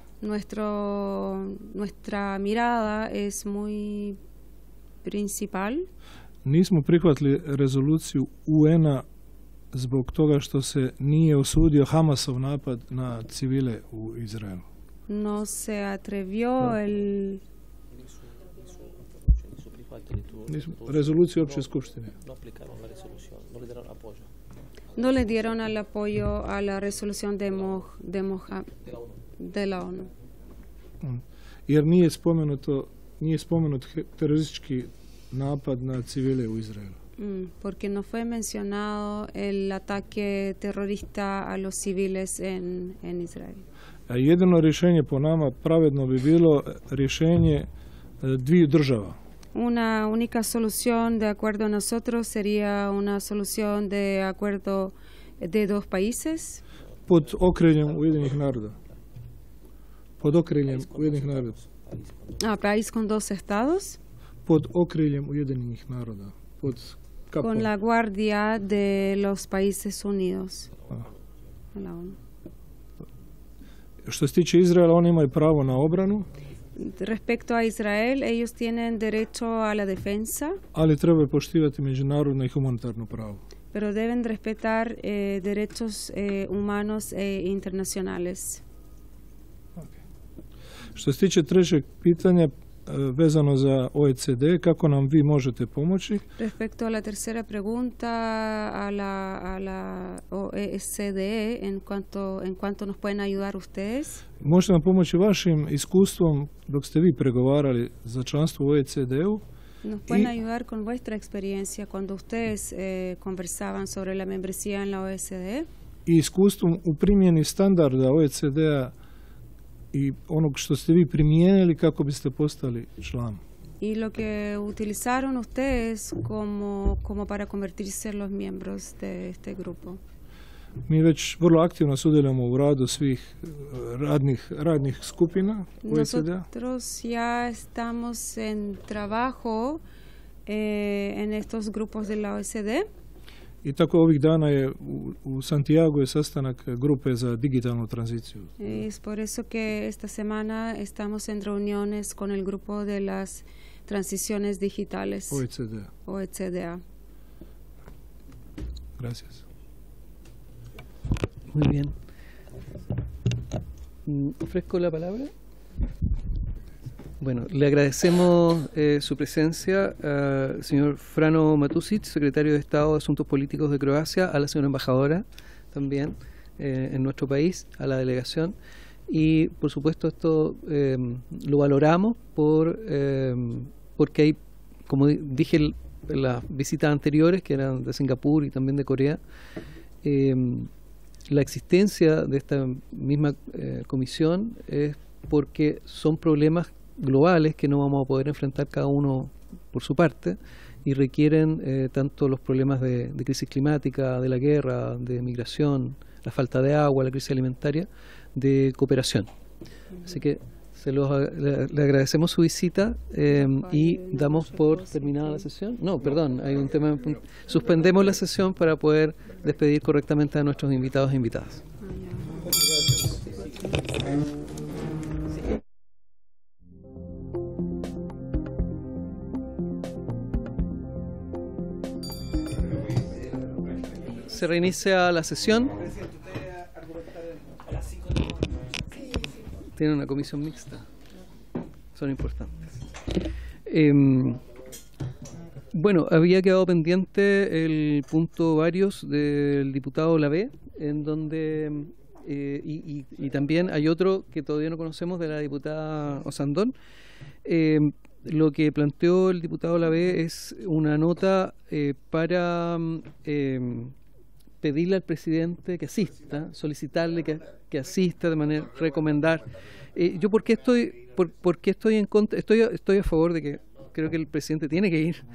Nuestra mirada es muy principal. Nismo prihvatili rezoluciju UN-a zbog toga što se nije osudio Hamasov napad na civile u Izraelu. No se atrevió el... Rezoluciju opće skupštine. No le dieron el apoyo a la resolución de la ONU. Jer nije spomenut teroristički napad na civile u Izraelu. Porque no fue mencionado el ataque terrorista a los civiles en Israel. A jedino rješenje po nama pravedno bi bilo rješenje dviju država. Una única solución de acuerdo a nosotros sería una solución de acuerdo de dos países. Pod okriljem Ujedinjenih naroda. Pod okriljem Ujedinjenih naroda. País con dos estados. Pod okriljem Ujedinjenih naroda. Con la guardia de los Países Unidos. La ONU. Što se tiče Izraela, oni imaju pravo na obranu. Respecto a Israel, ellos tienen derecho a la defensa. Ali trebaju poštivati međunarodno i humanitarno pravo. Pero deben respetar derechos humanos e internacionales. Što se tiče trećeg pitanja vezano za OECD, kako nam vi možete pomoći? Respecto a la tercera pregunta a la OECD, en cuanto nos pueden ayudar ustedes? Možete nam pomoći vašim iskustvom dok ste vi pregovarali za članstvo u OECD-u? Nos pueden ayudar con vuestra experiencia cuando ustedes conversaban sobre la membresía en la OECD? I iskustvom u primjeni standarda OECD-a i onog što ste vi primijenili kako biste postali član. Y lo que utilizaron ustedes como para convertirse en los miembros de este grupo. Mi već vrlo aktivno sudjelujemo u radu svih radnih skupina OECD-a. Nosotros ya estamos en trabajo en estos grupos de la OECD. I tako ovih dana je u Santiago je sastanak grupe za digitalnu tranziciju. Es por eso que esta semana estamos en reuniones con el grupo de las transiciones digitales. OECD. Gracias. Muy bien. ¿Ofrezco la palabra? Bueno, le agradecemos su presencia al señor Frano Matušić, secretario de Estado de Asuntos Políticos de Croacia, a la señora embajadora también en nuestro país, a la delegación. Y, por supuesto, esto lo valoramos porque hay, como dije en las visitas anteriores, que eran de Singapur y también de Corea, la existencia de esta misma comisión es porque son problemas globales que no vamos a poder enfrentar cada uno por su parte y requieren tanto los problemas de crisis climática, de la guerra, de migración, la falta de agua, la crisis alimentaria, de cooperación. Así que le agradecemos su visita y damos por terminada la sesión. No, perdón, hay un tema. Suspendemos la sesión para poder despedir correctamente a nuestros invitados e invitadas. Se reinicia la sesión. Tiene una comisión mixta. Son importantes. Bueno, había quedado pendiente el punto varios del diputado Lavé, en donde y también hay otro que todavía no conocemos de la diputada Osandón. Lo que planteó el diputado Lavé es una nota para pedirle al presidente que asista, solicitarle que asista de manera, recomendar. Yo porque estoy en contra, estoy a favor de que creo que el presidente tiene que ir.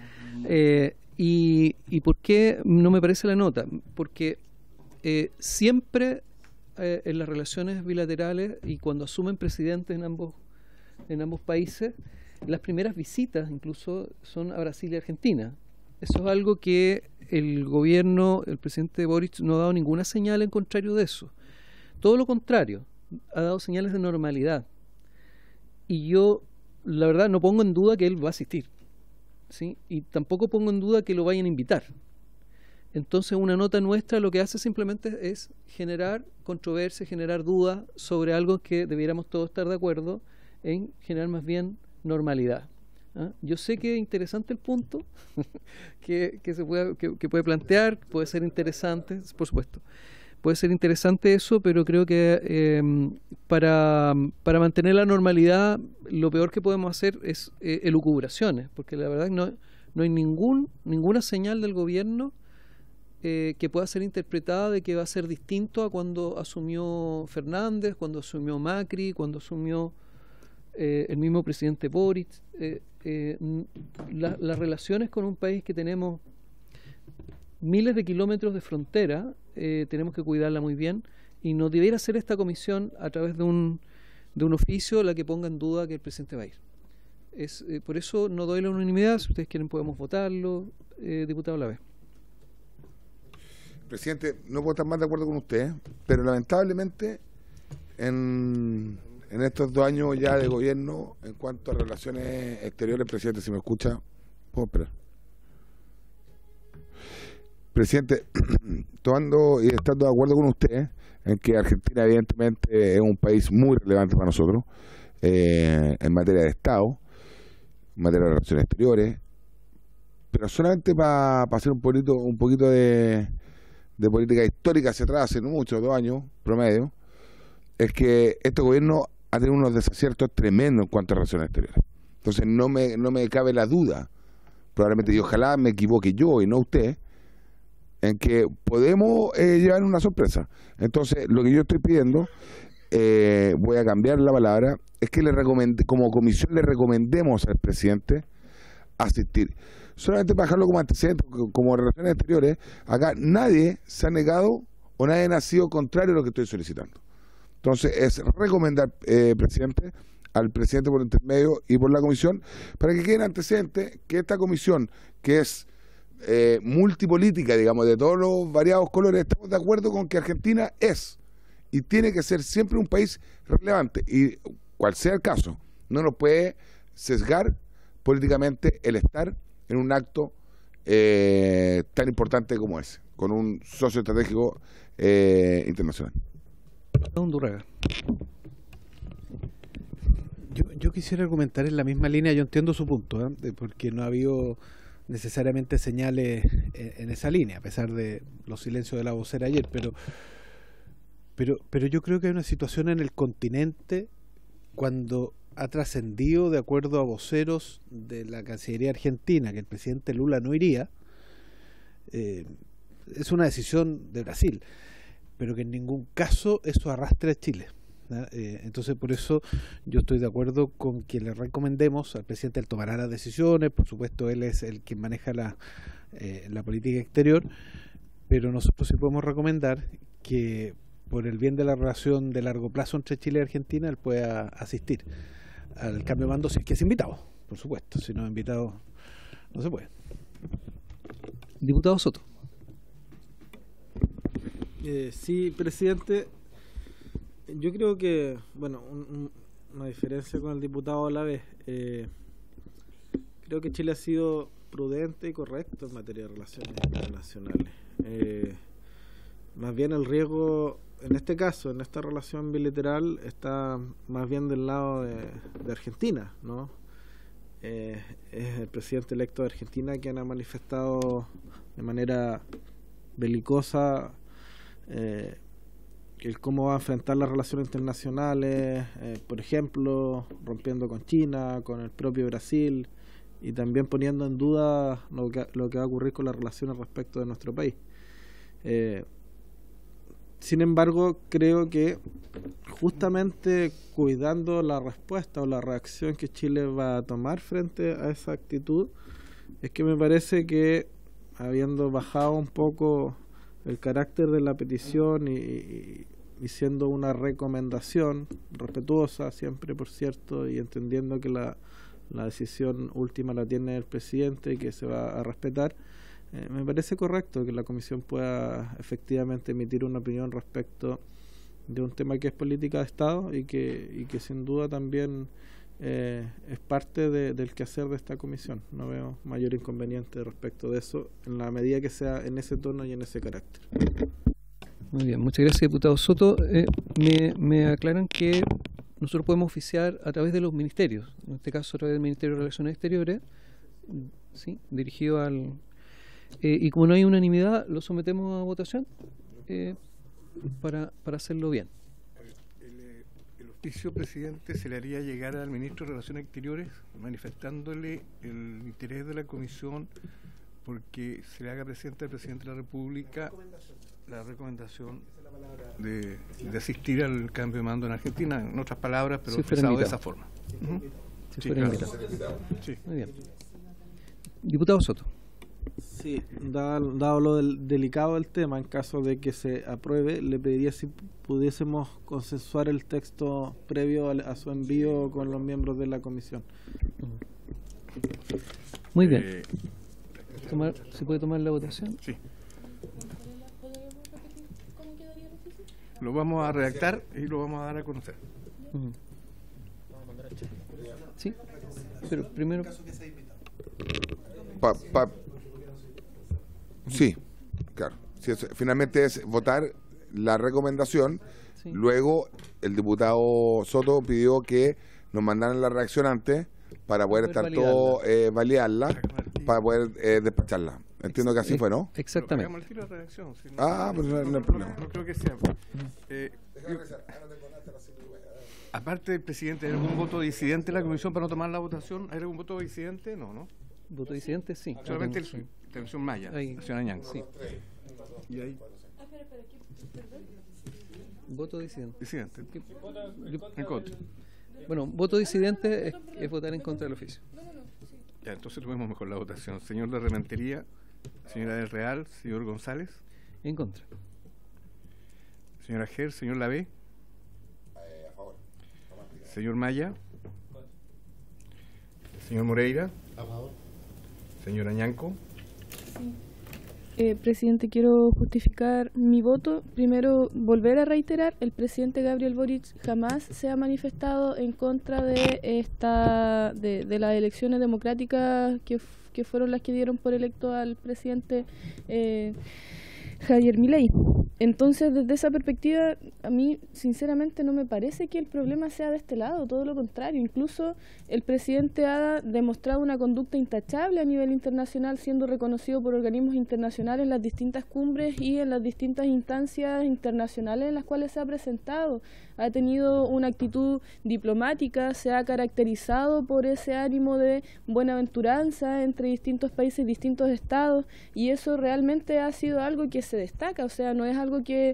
¿Y por qué no me parece la nota? Porque siempre en las relaciones bilaterales y cuando asumen presidentes en ambos países, las primeras visitas incluso son a Brasil y Argentina. Eso es algo que el gobierno, el presidente Boric no ha dado ninguna señal en contrario de eso. Todo lo contrario, ha dado señales de normalidad. Y yo, la verdad, no pongo en duda que él va a asistir, ¿sí? Y tampoco pongo en duda que lo vayan a invitar. Entonces, una nota nuestra lo que hace simplemente es generar controversia, generar dudas sobre algo que debiéramos todos estar de acuerdo en generar más bien normalidad. ¿Ah? Yo sé que es interesante el punto que puede plantear, puede ser interesante, por supuesto. Puede ser interesante eso, pero creo que para mantener la normalidad lo peor que podemos hacer es elucubraciones, porque la verdad no hay ninguna señal del gobierno que pueda ser interpretada de que va a ser distinto a cuando asumió Fernández, cuando asumió Macri, cuando asumió el mismo presidente Boric. Las relaciones con un país que tenemos miles de kilómetros de frontera, tenemos que cuidarla muy bien, y no debiera ser esta comisión a través de un oficio la que ponga en duda que el presidente va a ir. Por eso no doy la unanimidad. Si ustedes quieren podemos votarlo. Diputado Lavé. Presidente, no puedo estar más de acuerdo con usted, pero lamentablemente en estos 2 años ya de gobierno, en cuanto a relaciones exteriores, presidente, si me escucha, puedo esperar. Presidente, tomando y estando de acuerdo con usted en que Argentina evidentemente es un país muy relevante para nosotros en materia de Estado, en materia de relaciones exteriores, pero solamente para hacer un poquito de política histórica hacia atrás, hace no mucho, 2 años promedio, es que este gobierno ha tenido unos desaciertos tremendos en cuanto a relaciones exteriores. Entonces no me cabe la duda, probablemente, y ojalá me equivoque yo y no usted, en que podemos llevar una sorpresa. Entonces, lo que yo estoy pidiendo, voy a cambiar la palabra, es que como comisión le recomendemos al presidente asistir. Solamente para dejarlo como antecedente, como relaciones exteriores, acá nadie se ha negado o nadie ha sido contrario a lo que estoy solicitando. Entonces, es recomendar, presidente, al presidente por intermedio y por la comisión, para que queden antecedentes que esta comisión, que es multipolítica, digamos, de todos los variados colores, estamos de acuerdo con que Argentina es y tiene que ser siempre un país relevante, y cual sea el caso, no nos puede sesgar políticamente el estar en un acto tan importante como ese, con un socio estratégico internacional. Yo quisiera argumentar en la misma línea. Yo entiendo su punto, porque no ha habido necesariamente señales en esa línea, a pesar de los silencios de la vocera ayer, pero yo creo que hay una situación en el continente cuando ha trascendido, de acuerdo a voceros de la Cancillería Argentina, que el presidente Lula no iría. Es una decisión de Brasil, pero que en ningún caso eso arrastre a Chile. Entonces, por eso yo estoy de acuerdo con que le recomendemos al presidente. Él tomará las decisiones, por supuesto él es el que maneja la política exterior, pero nosotros sí podemos recomendar que por el bien de la relación de largo plazo entre Chile y Argentina, él pueda asistir al cambio de mando si es que es invitado, por supuesto. Si no es invitado, no se puede. Diputado Soto. Sí, presidente. Yo creo que, bueno, una diferencia con el diputado a la vez. Creo que Chile ha sido prudente y correcto en materia de relaciones internacionales. Más bien el riesgo, en este caso, en esta relación bilateral, está más bien del lado de Argentina, ¿no? Es el presidente electo de Argentina quien ha manifestado de manera belicosa el cómo va a enfrentar las relaciones internacionales, por ejemplo, rompiendo con China, con el propio Brasil, y también poniendo en duda lo que va a ocurrir con las relaciones respecto de nuestro país. Sin embargo, creo que justamente cuidando la respuesta o la reacción que Chile va a tomar frente a esa actitud, es que me parece que, habiendo bajado un poco el carácter de la petición y y siendo una recomendación respetuosa siempre, por cierto, y entendiendo que la decisión última la tiene el presidente y que se va a respetar, me parece correcto que la comisión pueda efectivamente emitir una opinión respecto de un tema que es política de Estado y que sin duda también es parte del quehacer de esta comisión. No veo mayor inconveniente respecto de eso, en la medida que sea en ese tono y en ese carácter. Muy bien, muchas gracias, diputado Soto. Me aclaran que nosotros podemos oficiar a través de los ministerios, en este caso a través del Ministerio de Relaciones Exteriores, ¿sí? Dirigido al... y como no hay unanimidad, lo sometemos a votación para hacerlo bien. El oficio, presidente, se le haría llegar al ministro de Relaciones Exteriores manifestándole el interés de la comisión porque se le haga presente al presidente de la República la recomendación de asistir al cambio de mando en Argentina, en otras palabras, pero expresado de esa forma. Si fuera invitado. Sí. Muy bien. Diputado Soto. Sí, dado lo delicado del tema, en caso de que se apruebe, le pediría si pudiésemos consensuar el texto previo a su envío con los miembros de la comisión. Muy bien. ¿Se puede tomar la votación? Sí. Lo vamos a redactar y lo vamos a dar a conocer. Sí, pero primero... Sí, claro. Si finalmente es votar la recomendación, sí. Luego el diputado Soto pidió que nos mandaran la redacción antes para poder estar todo, validarla, para poder despacharla. Entiendo que así fue, ¿no? Exactamente. Pero no hay problema. No creo que sea. Aparte del presidente, ¿hay algún voto disidente en la comisión para no tomar la votación? ¿Hay algún voto disidente? No. Voto disidente, sí. Solamente Televisión Maya, la señora Ñanco. Sí. ¿Y ahí? Voto disidente. Disidente. En contra. Bueno, voto disidente es votar en contra del oficio. Ya, entonces tomemos mejor la votación. Señor de Rementería, señora del Real, señor González. En contra. Señora Ger, señor Lavé. A favor. Señor Maya. Señor Moreira. A favor. Señora Ñanco. Sí. Presidente, quiero justificar mi voto. Primero, volver a reiterar, el presidente Gabriel Boric jamás se ha manifestado en contra de de las elecciones democráticas que fueron las que dieron por electo al presidente Javier Milei. Entonces, desde esa perspectiva, a mí sinceramente no me parece que el problema sea de este lado, todo lo contrario. Incluso el presidente ha demostrado una conducta intachable a nivel internacional, siendo reconocido por organismos internacionales en las distintas cumbres y en las distintas instancias internacionales en las cuales se ha presentado. Ha tenido una actitud diplomática, se ha caracterizado por ese ánimo de buenaventuranza entre distintos países y distintos estados, y eso realmente ha sido algo que se destaca. O sea, no es algo que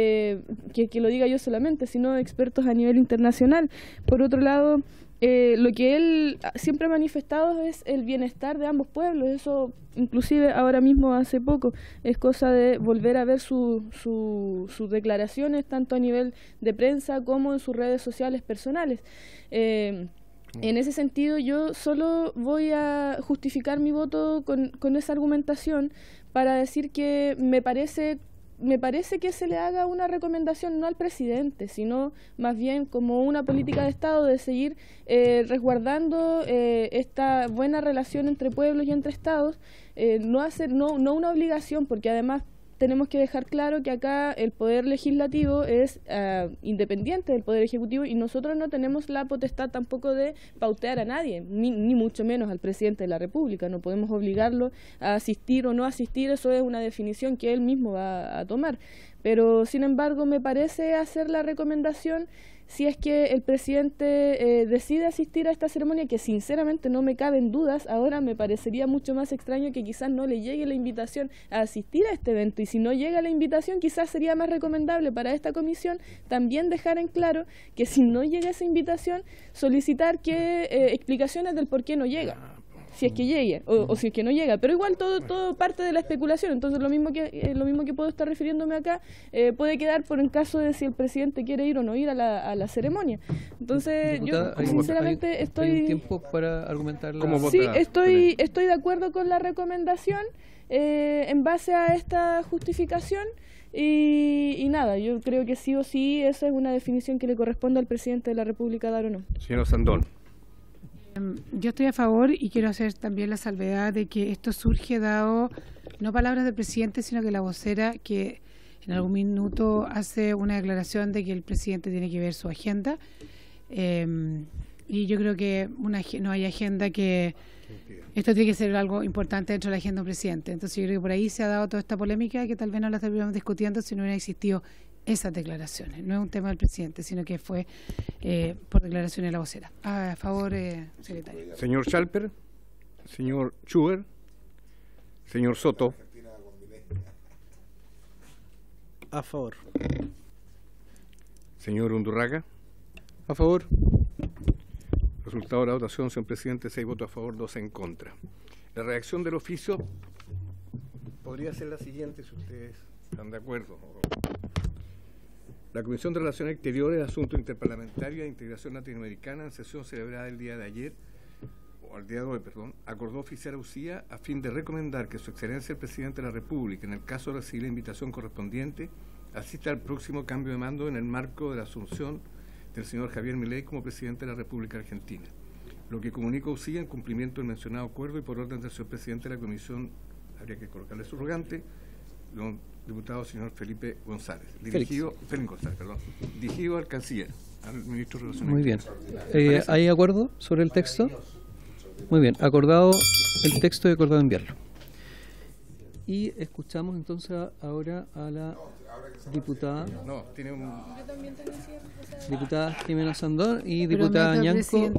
lo diga yo solamente, sino expertos a nivel internacional. Por otro lado, lo que él siempre ha manifestado es el bienestar de ambos pueblos. Eso, inclusive ahora mismo, hace poco, es cosa de volver a ver sus declaraciones, tanto a nivel de prensa como en sus redes sociales personales. En ese sentido, yo solo voy a justificar mi voto con esa argumentación para decir que me parece que se le haga una recomendación no al presidente, sino más bien como una política de Estado de seguir resguardando esta buena relación entre pueblos y entre Estados, no una obligación, porque además tenemos que dejar claro que acá el poder legislativo es independiente del poder ejecutivo, y nosotros no tenemos la potestad tampoco de pautear a nadie, ni mucho menos al presidente de la República. No podemos obligarlo a asistir o no asistir, eso es una definición que él mismo va a tomar. Pero sin embargo me parece hacer la recomendación, si es que el presidente decide asistir a esta ceremonia, que sinceramente no me caben dudas. Ahora me parecería mucho más extraño que quizás no le llegue la invitación a asistir a este evento, y si no llega la invitación, quizás sería más recomendable para esta comisión también dejar en claro que si no llega esa invitación, solicitar explicaciones del por qué no llega. si es que llegue o si es que no llega, pero igual todo parte de la especulación. Entonces lo mismo que puedo estar refiriéndome acá puede quedar por en caso de si el presidente quiere ir o no ir a la ceremonia. Entonces yo sinceramente estoy... ¿Hay un tiempo para argumentar Sí, estoy de acuerdo con la recomendación en base a esta justificación. Y nada, yo creo que sí o sí esa es una definición que le corresponde al presidente de la República dar o no. Señor Sandón. Yo estoy a favor y quiero hacer también la salvedad de que esto surge dado no palabras del presidente, sino que la vocera que en algún minuto hace una declaración de que el presidente tiene que ver su agenda y yo creo que no hay agenda que... Esto tiene que ser algo importante dentro de la agenda del presidente. Entonces yo creo que por ahí se ha dado toda esta polémica que tal vez no la estaríamos discutiendo si no hubiera existido esas declaraciones. No es un tema del presidente, sino que fue por declaraciones de la vocera. A favor, secretario. Señor Schalper, señor Schubert, señor Soto. A favor. Señor Undurraga. A favor. Resultado de la votación, señor presidente, 6 votos a favor, 2 en contra. La redacción del oficio podría ser la siguiente, si ustedes están de acuerdo. La Comisión de Relaciones Exteriores, Asuntos Interparlamentarios e Integración Latinoamericana, en sesión celebrada el día de ayer, o al día de hoy, perdón, acordó oficiar a UCIA a fin de recomendar que Su Excelencia el Presidente de la República, en el caso de recibir la invitación correspondiente, asista al próximo cambio de mando en el marco de la asunción del señor Javier Milei como presidente de la República Argentina, lo que comunica UCIA en cumplimiento del mencionado acuerdo y por orden del señor presidente de la comisión, habría que colocarle subrogante, don diputado señor Felipe González, dirigido al canciller, al ministro de Relaciones Muy bien. Exteriores. ¿Hay acuerdo sobre el texto? Muy bien, acordado el texto y acordado enviarlo. Y escuchamos entonces ahora a la diputada diputada Jimena Sandón y diputada Ñanco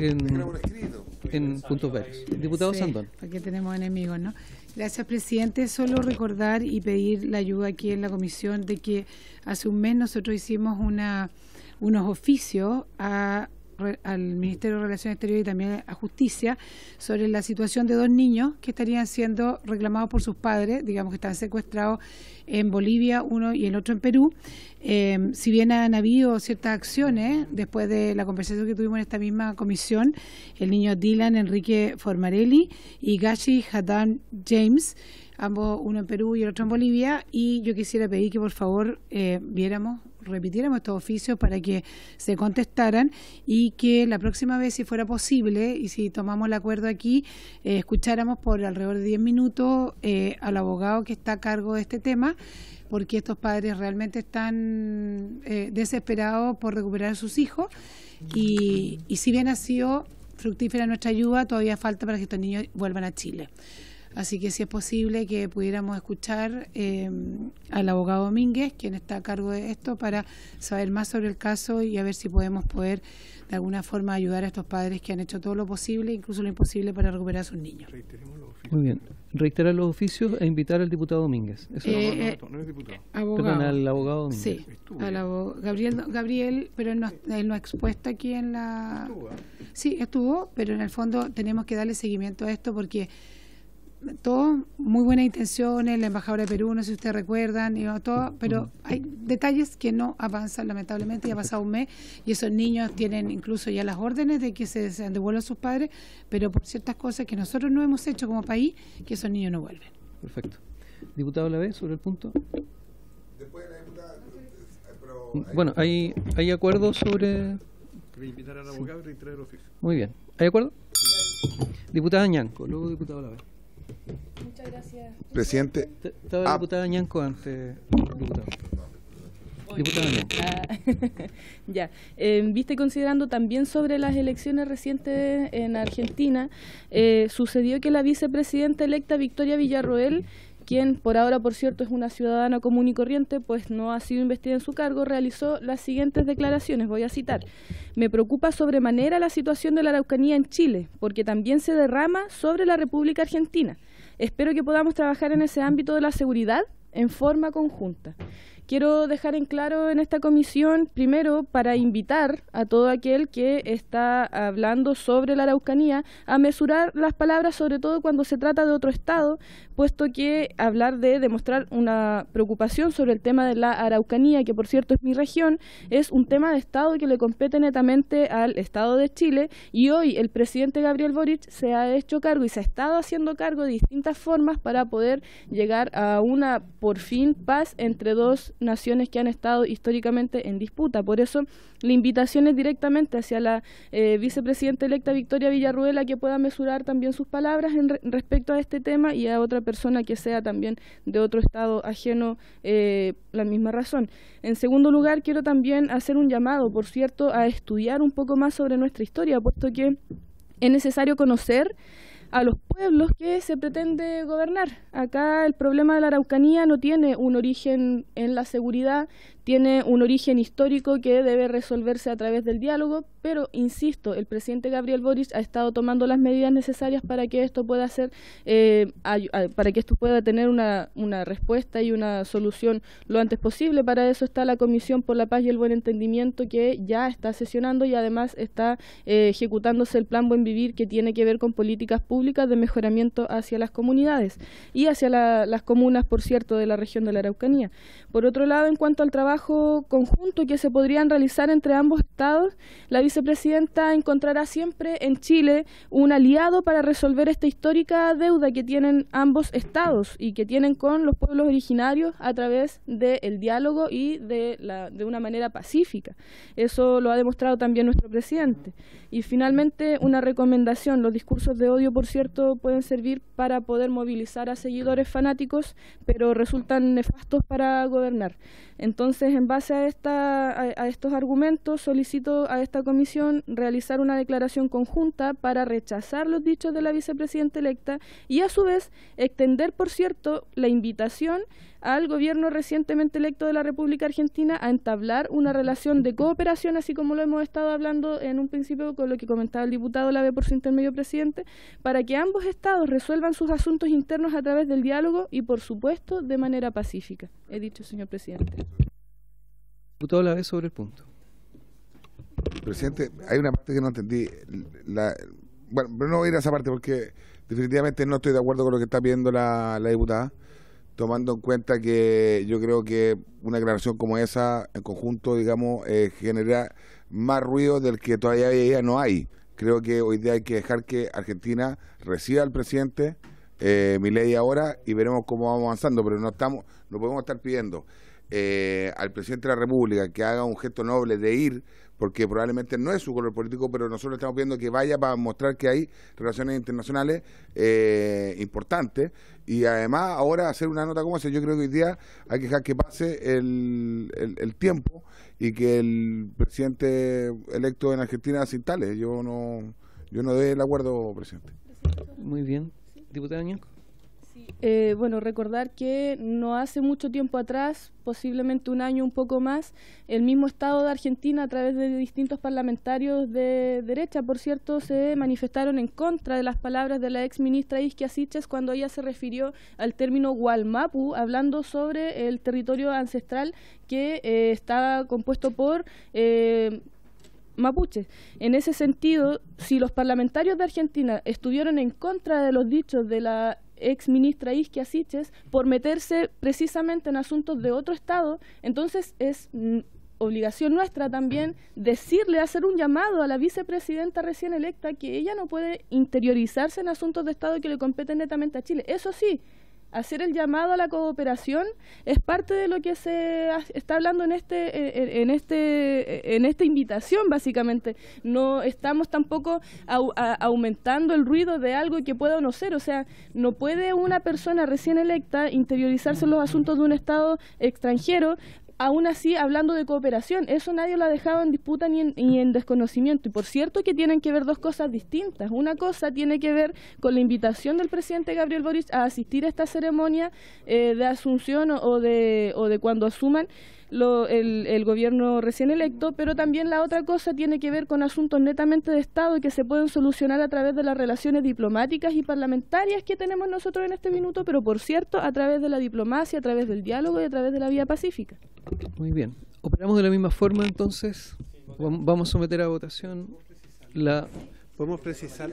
en puntos varios. Diputado Sandón. Aquí tenemos enemigos, ¿no? Gracias, presidente. Solo recordar y pedir la ayuda aquí en la comisión de que hace un mes nosotros hicimos unos oficios al Ministerio de Relaciones Exteriores y también a Justicia sobre la situación de 2 niños que estarían siendo reclamados por sus padres, digamos que están secuestrados en Bolivia, uno y el otro en Perú. Si bien han habido ciertas acciones después de la conversación que tuvimos en esta misma comisión, el niño Dylan Enrique Formarelli y Gashi Hadan James, ambos uno en Perú y el otro en Bolivia, y yo quisiera pedir que por favor repitiéramos estos oficios para que se contestaran y que la próxima vez, si fuera posible, y si tomamos el acuerdo aquí, escucháramos por alrededor de 10 minutos al abogado que está a cargo de este tema, porque estos padres realmente están desesperados por recuperar a sus hijos y si bien ha sido fructífera nuestra ayuda, todavía falta para que estos niños vuelvan a Chile. Así que si es posible que pudiéramos escuchar al abogado Domínguez, quien está a cargo de esto, para saber más sobre el caso y a ver si podemos de alguna forma ayudar a estos padres que han hecho todo lo posible, incluso lo imposible, para recuperar a sus niños. Muy bien. Reiterar los oficios e invitar al diputado Domínguez. No es diputado. Perdón, al abogado Domínguez. Sí, al Gabriel, pero él no ha expuesto aquí en la... Sí, estuvo, pero en el fondo tenemos que darle seguimiento a esto porque... Todo, muy buenas intenciones, la embajadora de Perú, no sé si ustedes recuerdan, todo, pero hay detalles que no avanzan, lamentablemente. Ya ha pasado un mes y esos niños tienen incluso ya las órdenes de que se devuelvan a sus padres, pero por ciertas cosas que nosotros no hemos hecho como país, que esos niños no vuelven. Perfecto. Diputado Lavé, sobre el punto. Bueno, hay acuerdo sobre... Invitar al abogado y reiterar el oficio. Muy bien. ¿Hay acuerdo? Diputada Ñanco, luego diputado Lavé. Muchas gracias. Presidente. Estaba la diputada Ñanco antes, diputado. Diputada Ñanco. Ya. Viste, considerando también sobre las elecciones recientes en Argentina, sucedió que la vicepresidenta electa Victoria Villarroel, quien por ahora, por cierto, es una ciudadana común y corriente, pues no ha sido investida en su cargo, realizó las siguientes declaraciones, voy a citar. Me preocupa sobremanera la situación de la Araucanía en Chile, porque también se derrama sobre la República Argentina. Espero que podamos trabajar en ese ámbito de la seguridad en forma conjunta. quiero dejar en claro en esta comisión, primero, para invitar a todo aquel que está hablando sobre la Araucanía a mesurar las palabras, sobre todo cuando se trata de otro Estado, puesto que hablar de demostrar una preocupación sobre el tema de la Araucanía, que por cierto es mi región, es un tema de Estado que le compete netamente al Estado de Chile, y hoy el presidente Gabriel Boric se ha hecho cargo y se ha estado haciendo cargo de distintas formas para poder llegar a una, por fin, paz entre dos naciones que han estado históricamente en disputa. Por eso la invitación es directamente hacia la vicepresidenta electa Victoria Villarruel a que pueda mesurar también sus palabras respecto a este tema, y a otra persona que sea también de otro estado ajeno la misma razón. En segundo lugar, quiero también hacer un llamado, por cierto, a estudiar un poco más sobre nuestra historia, puesto que es necesario conocer a los pueblos que se pretende gobernar. Acá el problema de la Araucanía no tiene un origen en la seguridad, tiene un origen histórico que debe resolverse a través del diálogo, pero insisto, el presidente Gabriel Boric ha estado tomando las medidas necesarias para que esto pueda ser, para que esto pueda tener una respuesta y una solución lo antes posible. Para eso está la Comisión por la Paz y el Buen Entendimiento, que ya está sesionando, y además está ejecutándose el Plan Buen Vivir, que tiene que ver con políticas públicas de mejoramiento hacia las comunidades y hacia las comunas, por cierto, de la región de la Araucanía. Por otro lado, en cuanto al trabajo conjunto que se podrían realizar entre ambos estados, la vicepresidenta encontrará siempre en Chile un aliado para resolver esta histórica deuda que tienen ambos estados y que tienen con los pueblos originarios a través del diálogo y de una manera pacífica. Eso lo ha demostrado también nuestro presidente. Y finalmente, una recomendación: los discursos de odio, por cierto, pueden servir para poder movilizar a seguidores fanáticos, pero resultan nefastos para gobernar. Entonces, en base a estos argumentos, solicito a esta comisión realizar una declaración conjunta para rechazar los dichos de la vicepresidenta electa y, a su vez, extender, por cierto, la invitación al gobierno recientemente electo de la República Argentina a entablar una relación de cooperación, así como lo hemos estado hablando en un principio con lo que comentaba el diputado Lave por su intermedio presidente, para que ambos estados resuelvan sus asuntos internos a través del diálogo y, por supuesto, de manera pacífica. He dicho, señor presidente. Diputado Lave, sobre el punto. Presidente, hay una parte que no entendí. Bueno, pero no voy a ir a esa parte porque definitivamente no estoy de acuerdo con lo que está pidiendo la diputada, tomando en cuenta que yo creo que una declaración como esa, en conjunto, digamos, genera más ruido del que todavía no hay. Creo que hoy día hay que dejar que Argentina reciba al presidente Milei ahora, y veremos cómo vamos avanzando, pero no podemos estar pidiendo al presidente de la República que haga un gesto noble de ir, porque probablemente no es su color político, pero nosotros estamos pidiendo que vaya para mostrar que hay relaciones internacionales importantes, y además ahora hacer una nota como esa. Yo creo que hoy día hay que dejar que pase el tiempo y que el presidente electo en Argentina se instale. Yo no doy el acuerdo, presidente. Muy bien. Diputada Ñanco. Bueno, recordar que no hace mucho tiempo atrás, posiblemente un año, un poco más, el mismo Estado de Argentina, a través de distintos parlamentarios de derecha, por cierto, se manifestaron en contra de las palabras de la ex ministra Isquia Siches cuando ella se refirió al término Gualmapu, hablando sobre el territorio ancestral que estaba compuesto por mapuches. En ese sentido, si los parlamentarios de Argentina estuvieron en contra de los dichos de la ex ministra Isquia Siches por meterse precisamente en asuntos de otro estado, entonces es obligación nuestra también decirle, hacer un llamado a la vicepresidenta recién electa que ella no puede interiorizarse en asuntos de estado que le competen netamente a Chile. Eso sí, hacer el llamado a la cooperación es parte de lo que se está hablando en esta invitación, básicamente. No estamos tampoco aumentando el ruido de algo que pueda o no ser. O sea, no puede una persona recién electa interiorizarse en los asuntos de un Estado extranjero, aún así hablando de cooperación. Eso nadie lo ha dejado en disputa ni en desconocimiento. Y por cierto que tienen que ver dos cosas distintas. Una cosa tiene que ver con la invitación del presidente Gabriel Boric a asistir a esta ceremonia de asunción o de cuando asuman, el gobierno recién electo, pero también la otra cosa tiene que ver con asuntos netamente de Estado y que se pueden solucionar a través de las relaciones diplomáticas y parlamentarias que tenemos nosotros en este minuto, pero por cierto, a través de la diplomacia, a través del diálogo y a través de la vía pacífica. Muy bien. Operamos de la misma forma, entonces. Vamos a someter a votación la... ¿Podemos precisar?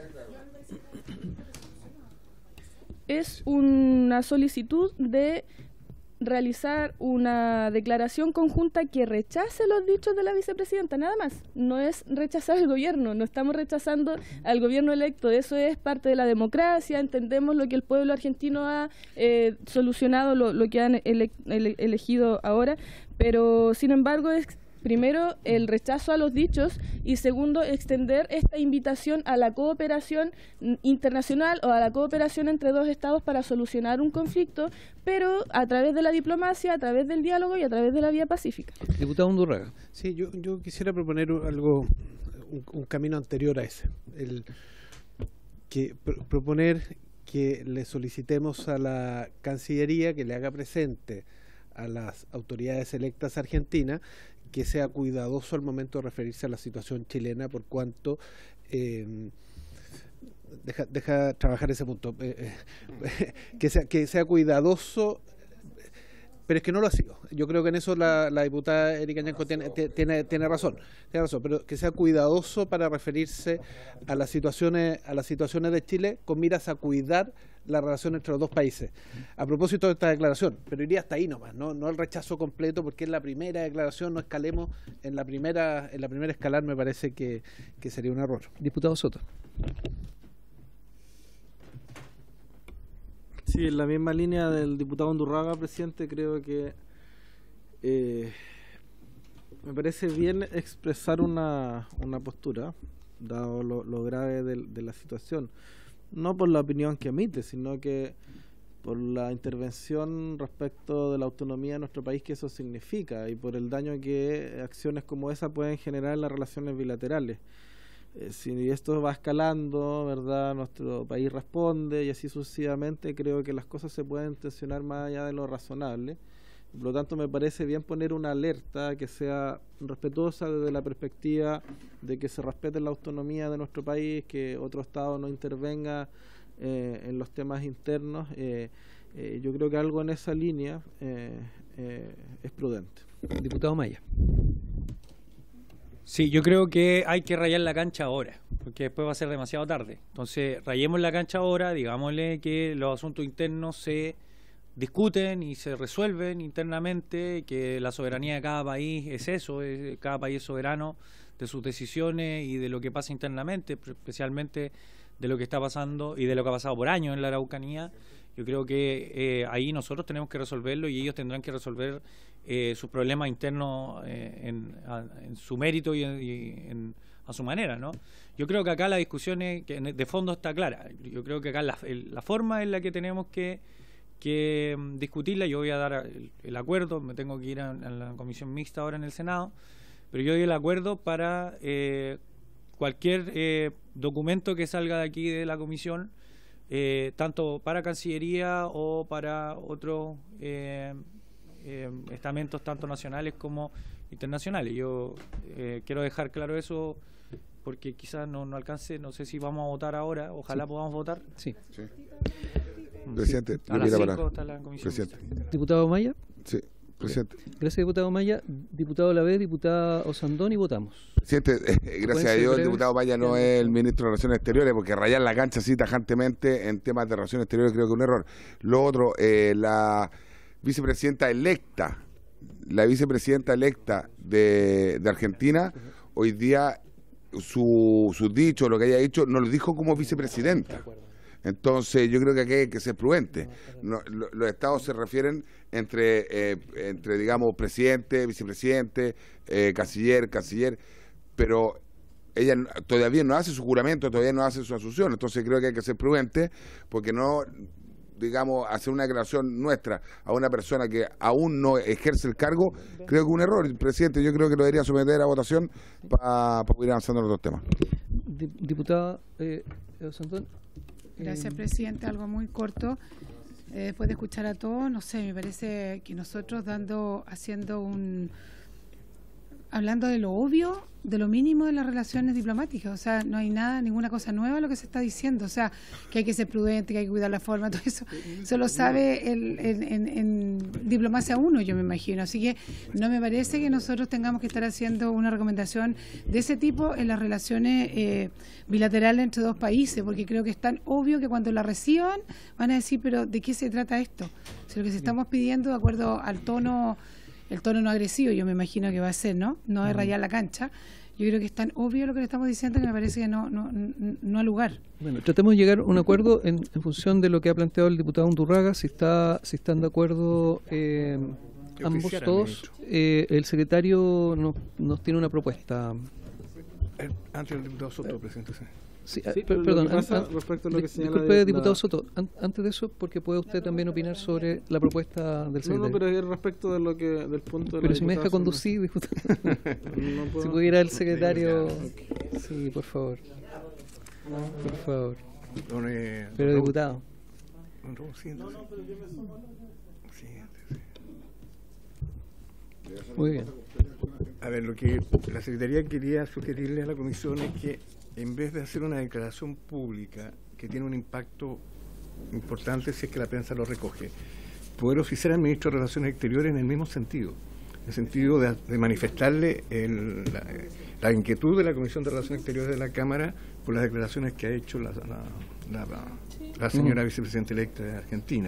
Es una solicitud de realizar una declaración conjunta que rechace los dichos de la vicepresidenta, nada más. No es rechazar al gobierno, no estamos rechazando al gobierno electo, eso es parte de la democracia, entendemos lo que el pueblo argentino ha solucionado, lo que han elegido ahora, pero sin embargo es primero el rechazo a los dichos y segundo extender esta invitación a la cooperación internacional o a la cooperación entre dos estados para solucionar un conflicto, pero a través de la diplomacia, a través del diálogo y a través de la vía pacífica. Diputado Undurraga. Sí, yo quisiera proponer algo, un camino anterior a ese, proponer que le solicitemos a la Cancillería que le haga presente a las autoridades electas argentinas que sea cuidadoso al momento de referirse a la situación chilena, por cuanto deja trabajar ese punto, que sea cuidadoso, pero es que no lo ha sido. Yo creo que en eso la diputada Erika Ñanco tiene razón, pero que sea cuidadoso para referirse a las situaciones de Chile con miras a cuidar la relación entre los dos países. A propósito de esta declaración, pero iría hasta ahí nomás, no el rechazo completo, porque es la primera declaración, no escalemos en la primera escalar, me parece que sería un error. Diputado Soto. Sí, en la misma línea del diputado Undurraga, presidente, creo que me parece bien expresar una postura, dado lo grave de la situación. No por la opinión que emite, sino que por la intervención respecto de la autonomía de nuestro país que eso significa y por el daño que acciones como esa pueden generar en las relaciones bilaterales. Si esto va escalando, ¿verdad? Nuestro país responde y así sucesivamente, creo que las cosas se pueden tensionar más allá de lo razonable. Por lo tanto, me parece bien poner una alerta que sea respetuosa desde la perspectiva de que se respete la autonomía de nuestro país, que otro Estado no intervenga en los temas internos. Yo creo que algo en esa línea es prudente. Diputado Maya. Sí, yo creo que hay que rayar la cancha ahora, porque después va a ser demasiado tarde. Entonces, rayemos la cancha ahora, digámosle que los asuntos internos se discuten y se resuelven internamente, que la soberanía de cada país es eso, cada país es soberano de sus decisiones y de lo que pasa internamente, especialmente de lo que está pasando y de lo que ha pasado por años en la Araucanía. Yo creo que ahí nosotros tenemos que resolverlo y ellos tendrán que resolver sus problemas internos en su mérito y a su manera, ¿no? Yo creo que acá la discusión de fondo está clara. Yo creo que acá la forma en la que tenemos que discutirla, yo voy a dar el acuerdo, me tengo que ir a la comisión mixta ahora en el Senado, pero yo doy el acuerdo para cualquier documento que salga de aquí de la comisión, tanto para Cancillería o para otros estamentos tanto nacionales como internacionales. Yo quiero dejar claro eso porque quizás no alcance, no sé si vamos a votar ahora, ojalá podamos votar. Sí. Presidente, a las 5 está la comisión. Presidente. Diputado Maya. Sí, presidente. Gracias, diputado Maya. Diputado Lavé, diputada Osandón, y votamos. Presidente, gracias a Dios el diputado Maya no es el ministro de Relaciones Exteriores, porque rayar la cancha así tajantemente en temas de relaciones exteriores creo que es un error. Lo otro, la vicepresidenta electa de Argentina, hoy día su dicho, lo que haya dicho, no lo dijo como vicepresidenta. Entonces yo creo que aquí hay que ser prudente. Los estados se refieren entre digamos, presidente, vicepresidente, canciller, pero ella todavía no hace su juramento, todavía no hace su asunción. Entonces creo que hay que ser prudente, porque no, digamos, hacer una declaración nuestra a una persona que aún no ejerce el cargo, creo que es un error. Presidente, yo creo que lo debería someter a votación para ir avanzando en los dos temas. Diputada Osandón. Gracias, presidente. Algo muy corto. después de escuchar a todos, no sé, me parece que nosotros hablando de lo obvio, de lo mínimo de las relaciones diplomáticas, o sea, no hay ninguna cosa nueva lo que se está diciendo, o sea, que hay que ser prudente, que hay que cuidar la forma, todo eso, eso lo sabe en diplomacia 1, yo me imagino, así que no me parece que nosotros tengamos que estar haciendo una recomendación de ese tipo en las relaciones bilaterales entre dos países, porque creo que es tan obvio que cuando la reciban van a decir, pero ¿de qué se trata esto? Si lo que se estamos pidiendo, de acuerdo al tono, el tono no agresivo, yo me imagino que va a ser, ¿no? No es rayar la cancha. Yo creo que es tan obvio lo que le estamos diciendo que me parece que no ha lugar. Bueno, tratemos de llegar a un acuerdo en función de lo que ha planteado el diputado Undurraga, si están de acuerdo ambos, todos. El secretario nos tiene una propuesta. Antes del diputado Soto, presidente. Sí, perdón, respecto a lo que disculpe, diputado Soto, antes de eso, porque puede usted también opinar sobre la propuesta del secretario. No, pero es respecto de lo que, del punto de pero si me deja conducir, diputado. Si pudiera el secretario... Sí, por favor. Por favor. Pero diputado. Muy bien. A ver, lo que la Secretaría quería sugerirle a la Comisión es que en vez de hacer una declaración pública que tiene un impacto importante si es que la prensa lo recoge, poder oficiar al Ministro de Relaciones Exteriores en el mismo sentido, en el sentido de manifestarle la inquietud de la Comisión de Relaciones Exteriores de la Cámara por las declaraciones que ha hecho la señora vicepresidenta electa de Argentina.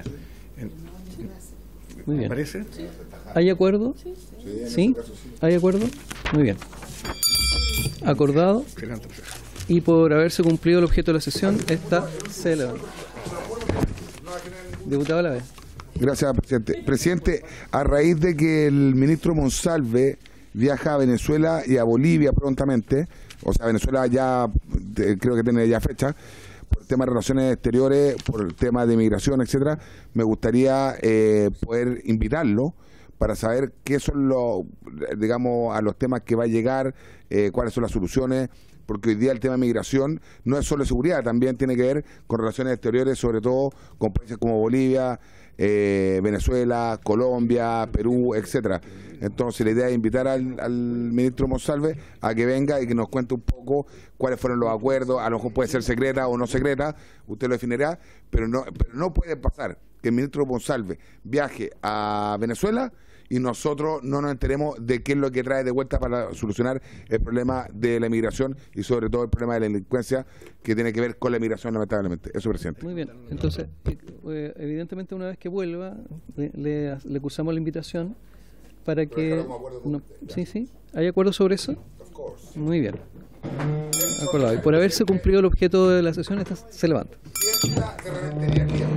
Muy bien. ¿Me parece? ¿Hay acuerdo? ¿Sí? ¿Hay acuerdo? Muy bien. Acordado. Y por haberse cumplido el objeto de la sesión, esta se levanta. Diputado Alavés. Gracias, presidente. Presidente, a raíz de que el ministro Monsalve viaja a Venezuela y a Bolivia prontamente, o sea, Venezuela ya creo que tiene ya fecha, por el tema de relaciones exteriores, por el tema de migración, etcétera, me gustaría poder invitarlo para saber qué son a los temas que va a llegar, cuáles son las soluciones, porque hoy día el tema de migración no es solo seguridad, también tiene que ver con relaciones exteriores, sobre todo con países como Bolivia, Venezuela, Colombia, Perú, etcétera. Entonces la idea es invitar al ministro Monsalve a que venga y que nos cuente un poco cuáles fueron los acuerdos, a lo mejor puede ser secreta o no secreta, usted lo definirá, pero no puede pasar que el ministro Monsalve viaje a Venezuela y nosotros no nos enteremos de qué es lo que trae de vuelta para solucionar el problema de la inmigración y sobre todo el problema de la delincuencia que tiene que ver con la inmigración, lamentablemente. Eso, presidente. Muy bien. Entonces, evidentemente una vez que vuelva, le cursamos la invitación para que... Sí. ¿Hay acuerdo sobre eso? Muy bien. Acordado. Y por haberse cumplido el objeto de la sesión, esta se levanta.